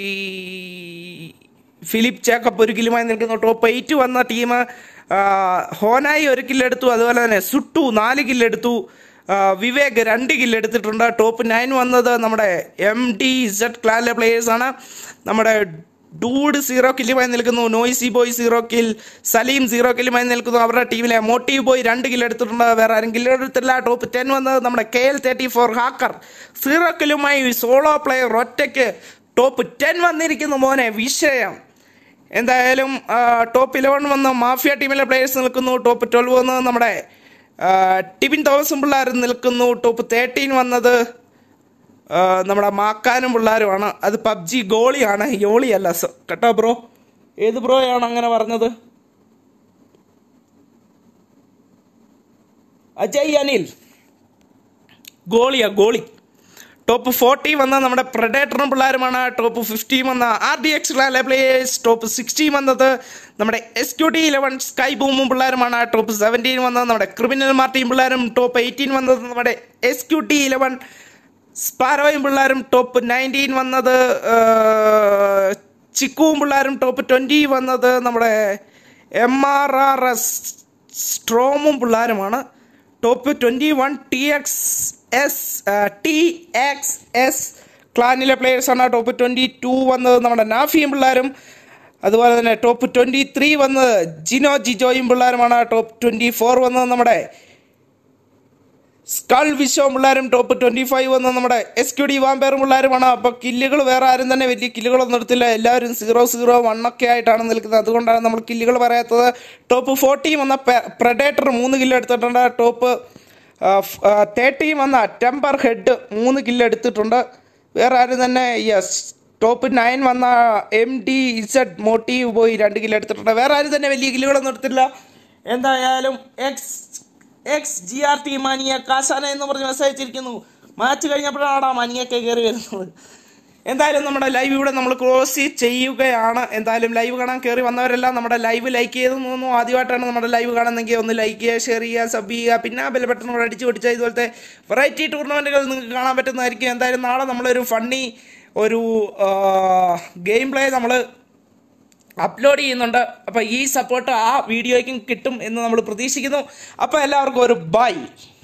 ഫിലിപ്പ് ജേക്കബ് ഒരു കില്ലുമായി നിൽക്കുന്നു. ടോപ്പ് എയ്റ്റ് വന്ന ടീം ഹോനായി ഒരു കില്ലെടുത്തു. അതുപോലെ തന്നെ സുട്ടു നാല് കില്ലെടുത്തു. വിവേക് രണ്ട് കില്ല് എടുത്തിട്ടുണ്ട്. ടോപ്പ് നയൻ വന്നത് നമ്മുടെ എം ഡി ഇസഡ് ക്ലാനിലെ പ്ലേയേഴ്സാണ്. നമ്മുടെ ഡൂഡ് സീറോ കില്ലുമായി നിൽക്കുന്നു. Noisy boy zero kill, Salim zero കില്ലുമായി നിൽക്കുന്നു. അവരുടെ ടീമിലെ മോട്ടീവ് ബോയ് രണ്ട് കില്ല് എടുത്തിട്ടുണ്ട്. വേറെ ആരും കില്ല് എടുത്തില്ല. ടോപ്പ് ടെൻ വന്നത് നമ്മുടെ K L thirty four hacker zero കില്ലുമായി സോളോ പ്ലെയർ ഒറ്റയ്ക്ക് ടോപ്പ് ടെൻ വന്നിരിക്കുന്നു. മോനെ വിഷയം. എന്തായാലും ടോപ്പ് ഇലവൻ വന്ന് മാഫിയ ടീമിലെ പ്ലേയേഴ്സ് നിൽക്കുന്നു. ടോപ്പ് ട്വൽവ് വന്നത് നമ്മുടെ ടിബിൻ തോമസും പിള്ളേരും നിൽക്കുന്നു. ടോപ്പ് തേർട്ടീൻ വന്നത് നമ്മുടെ മാക്കാനും പിള്ളേരുമാണ്. അത് പബ്ജി ഗോളിയാണ്, യോളിയല്ല കേട്ടോ ബ്രോ. ഏത് ബ്രോയാണ് അങ്ങനെ പറഞ്ഞത്? അജയ് അനിൽ ഗോളിയാ ഗോളി. ടോപ്പ് ഫോർട്ടി വന്ന നമ്മുടെ പ്രഡേറ്ററും പിള്ളേരുമാണ്. ടോപ്പ് ഫിഫ്റ്റീൻ വന്ന R D X players. Top sixteen വന്നത് നമ്മുടെ S Q T eleven sky ബൂമും പിള്ളേരുമാണ്. ടോപ്പ് സെവൻറ്റീൻ വന്നത് നമ്മുടെ ക്രിമിനൽ മാർട്ടിയും പിള്ളേരും. ടോപ്പ് എയ്റ്റീൻ വന്നത് നമ്മുടെ എസ് ക്യു ടി ഇലവൻ സ്പാരോയും പിള്ളേരും. ടോപ്പ് നയൻറ്റീൻ വന്നത് ചിക്കുവും പിള്ളേരും. ടോപ്പ് ട്വൻറ്റി വന്നത് നമ്മുടെ എം ആർ ആർ എസ് സ്ട്രോമും പിള്ളേരുമാണ്. Top twenty one T X S T X S ക്ലാനിലെ പ്ലേയേഴ്സാണ്. ടോപ്പ് ട്വൻറ്റി ടു വന്നത് നമ്മുടെ നാഫിയും പിള്ളേരും. അതുപോലെ തന്നെ ടോപ്പ് ട്വൻറ്റി ത്രീ വന്നത് ജിനോ ജിജോയും പിള്ളേരുമാണ്. ടോപ്പ് ട്വൻറ്റി ഫോർ വന്നത് നമ്മുടെ സ്കൾ വിശ്വം പിള്ളേരും. ടോപ്പ് ട്വൻറ്റി ഫൈവ് വന്നത് നമ്മുടെ എസ് ക്യു ഡി വാമ്പയറും പിള്ളേരുമാണ്. അപ്പോൾ കില്ലുകൾ വേറെ ആരും തന്നെ വലിയ കില്ലുകളൊന്നും എടുത്തില്ല. എല്ലാവരും സീറോ സീറോ വണ്ണൊക്കെ ആയിട്ടാണ് നിൽക്കുന്നത്. അതുകൊണ്ടാണ് നമ്മൾ കില്ലുകൾ പറയാത്തത്. ടോപ്പ് ഫോർട്ടി വന്ന പ്രഡേറ്റർ മൂന്ന് കില്ല് എടുത്തിട്ടുണ്ട്. ടോപ്പ് തേർട്ടി വന്ന ടെമ്പർ ഹെഡ് മൂന്ന് കില്ല് എടുത്തിട്ടുണ്ട്. വേറെ ആരും തന്നെ യെസ് ടോപ്പ് നയൻ വന്ന എം ഡി ഇസഡ് മോട്ടീവ് പോയി രണ്ട് കില്ല് എടുത്തിട്ടുണ്ട്. വേറെ ആരും തന്നെ വലിയ കില്ലുകളൊന്നും എടുത്തില്ല. എന്തായാലും X X G R T mania കാസാന എന്ന് പറഞ്ഞ് മെസ്സേജ് അയച്ചിരിക്കുന്നു. മാച്ച് കഴിഞ്ഞപ്പോഴാണ് മാനിയൊക്കെ കയറി വരുന്നത്. എന്തായാലും നമ്മുടെ ലൈവ് ഇവിടെ നമ്മൾ ക്ലോസ് ചെയ്യുകയാണ്. എന്തായാലും ലൈവ് കാണാൻ കയറി വന്നവരെല്ലാം നമ്മുടെ ലൈവ് ലൈക്ക് ചെയ്ത് തോന്നുന്നു. ആദ്യമായിട്ടാണ് നമ്മുടെ ലൈവ് കാണുന്നെങ്കിൽ ഒന്ന് ലൈക്ക് ചെയ്യുക, ഷെയർ ചെയ്യുക, സബ് ചെയ്യുക. പിന്നെ ആ ബെൽ ബട്ടൺ കൂടെ അടിച്ച് പൊടിച്ചാൽ ഇതുപോലത്തെ വെറൈറ്റി ടൂർണമെൻറ്റുകൾ നിങ്ങൾക്ക് കാണാൻ പറ്റുന്നതായിരിക്കും. എന്തായാലും നാളെ നമ്മളൊരു ഫണ്ണി ഒരു ഗെയിം പ്ലേ നമ്മൾ അപ്ലോഡ് ചെയ്യുന്നുണ്ട്. അപ്പോൾ ഈ സപ്പോർട്ട് ആ വീഡിയോയ്ക്കും കിട്ടും എന്ന് നമ്മൾ പ്രതീക്ഷിക്കുന്നു. അപ്പോൾ എല്ലാവർക്കും ഒരു ബൈ.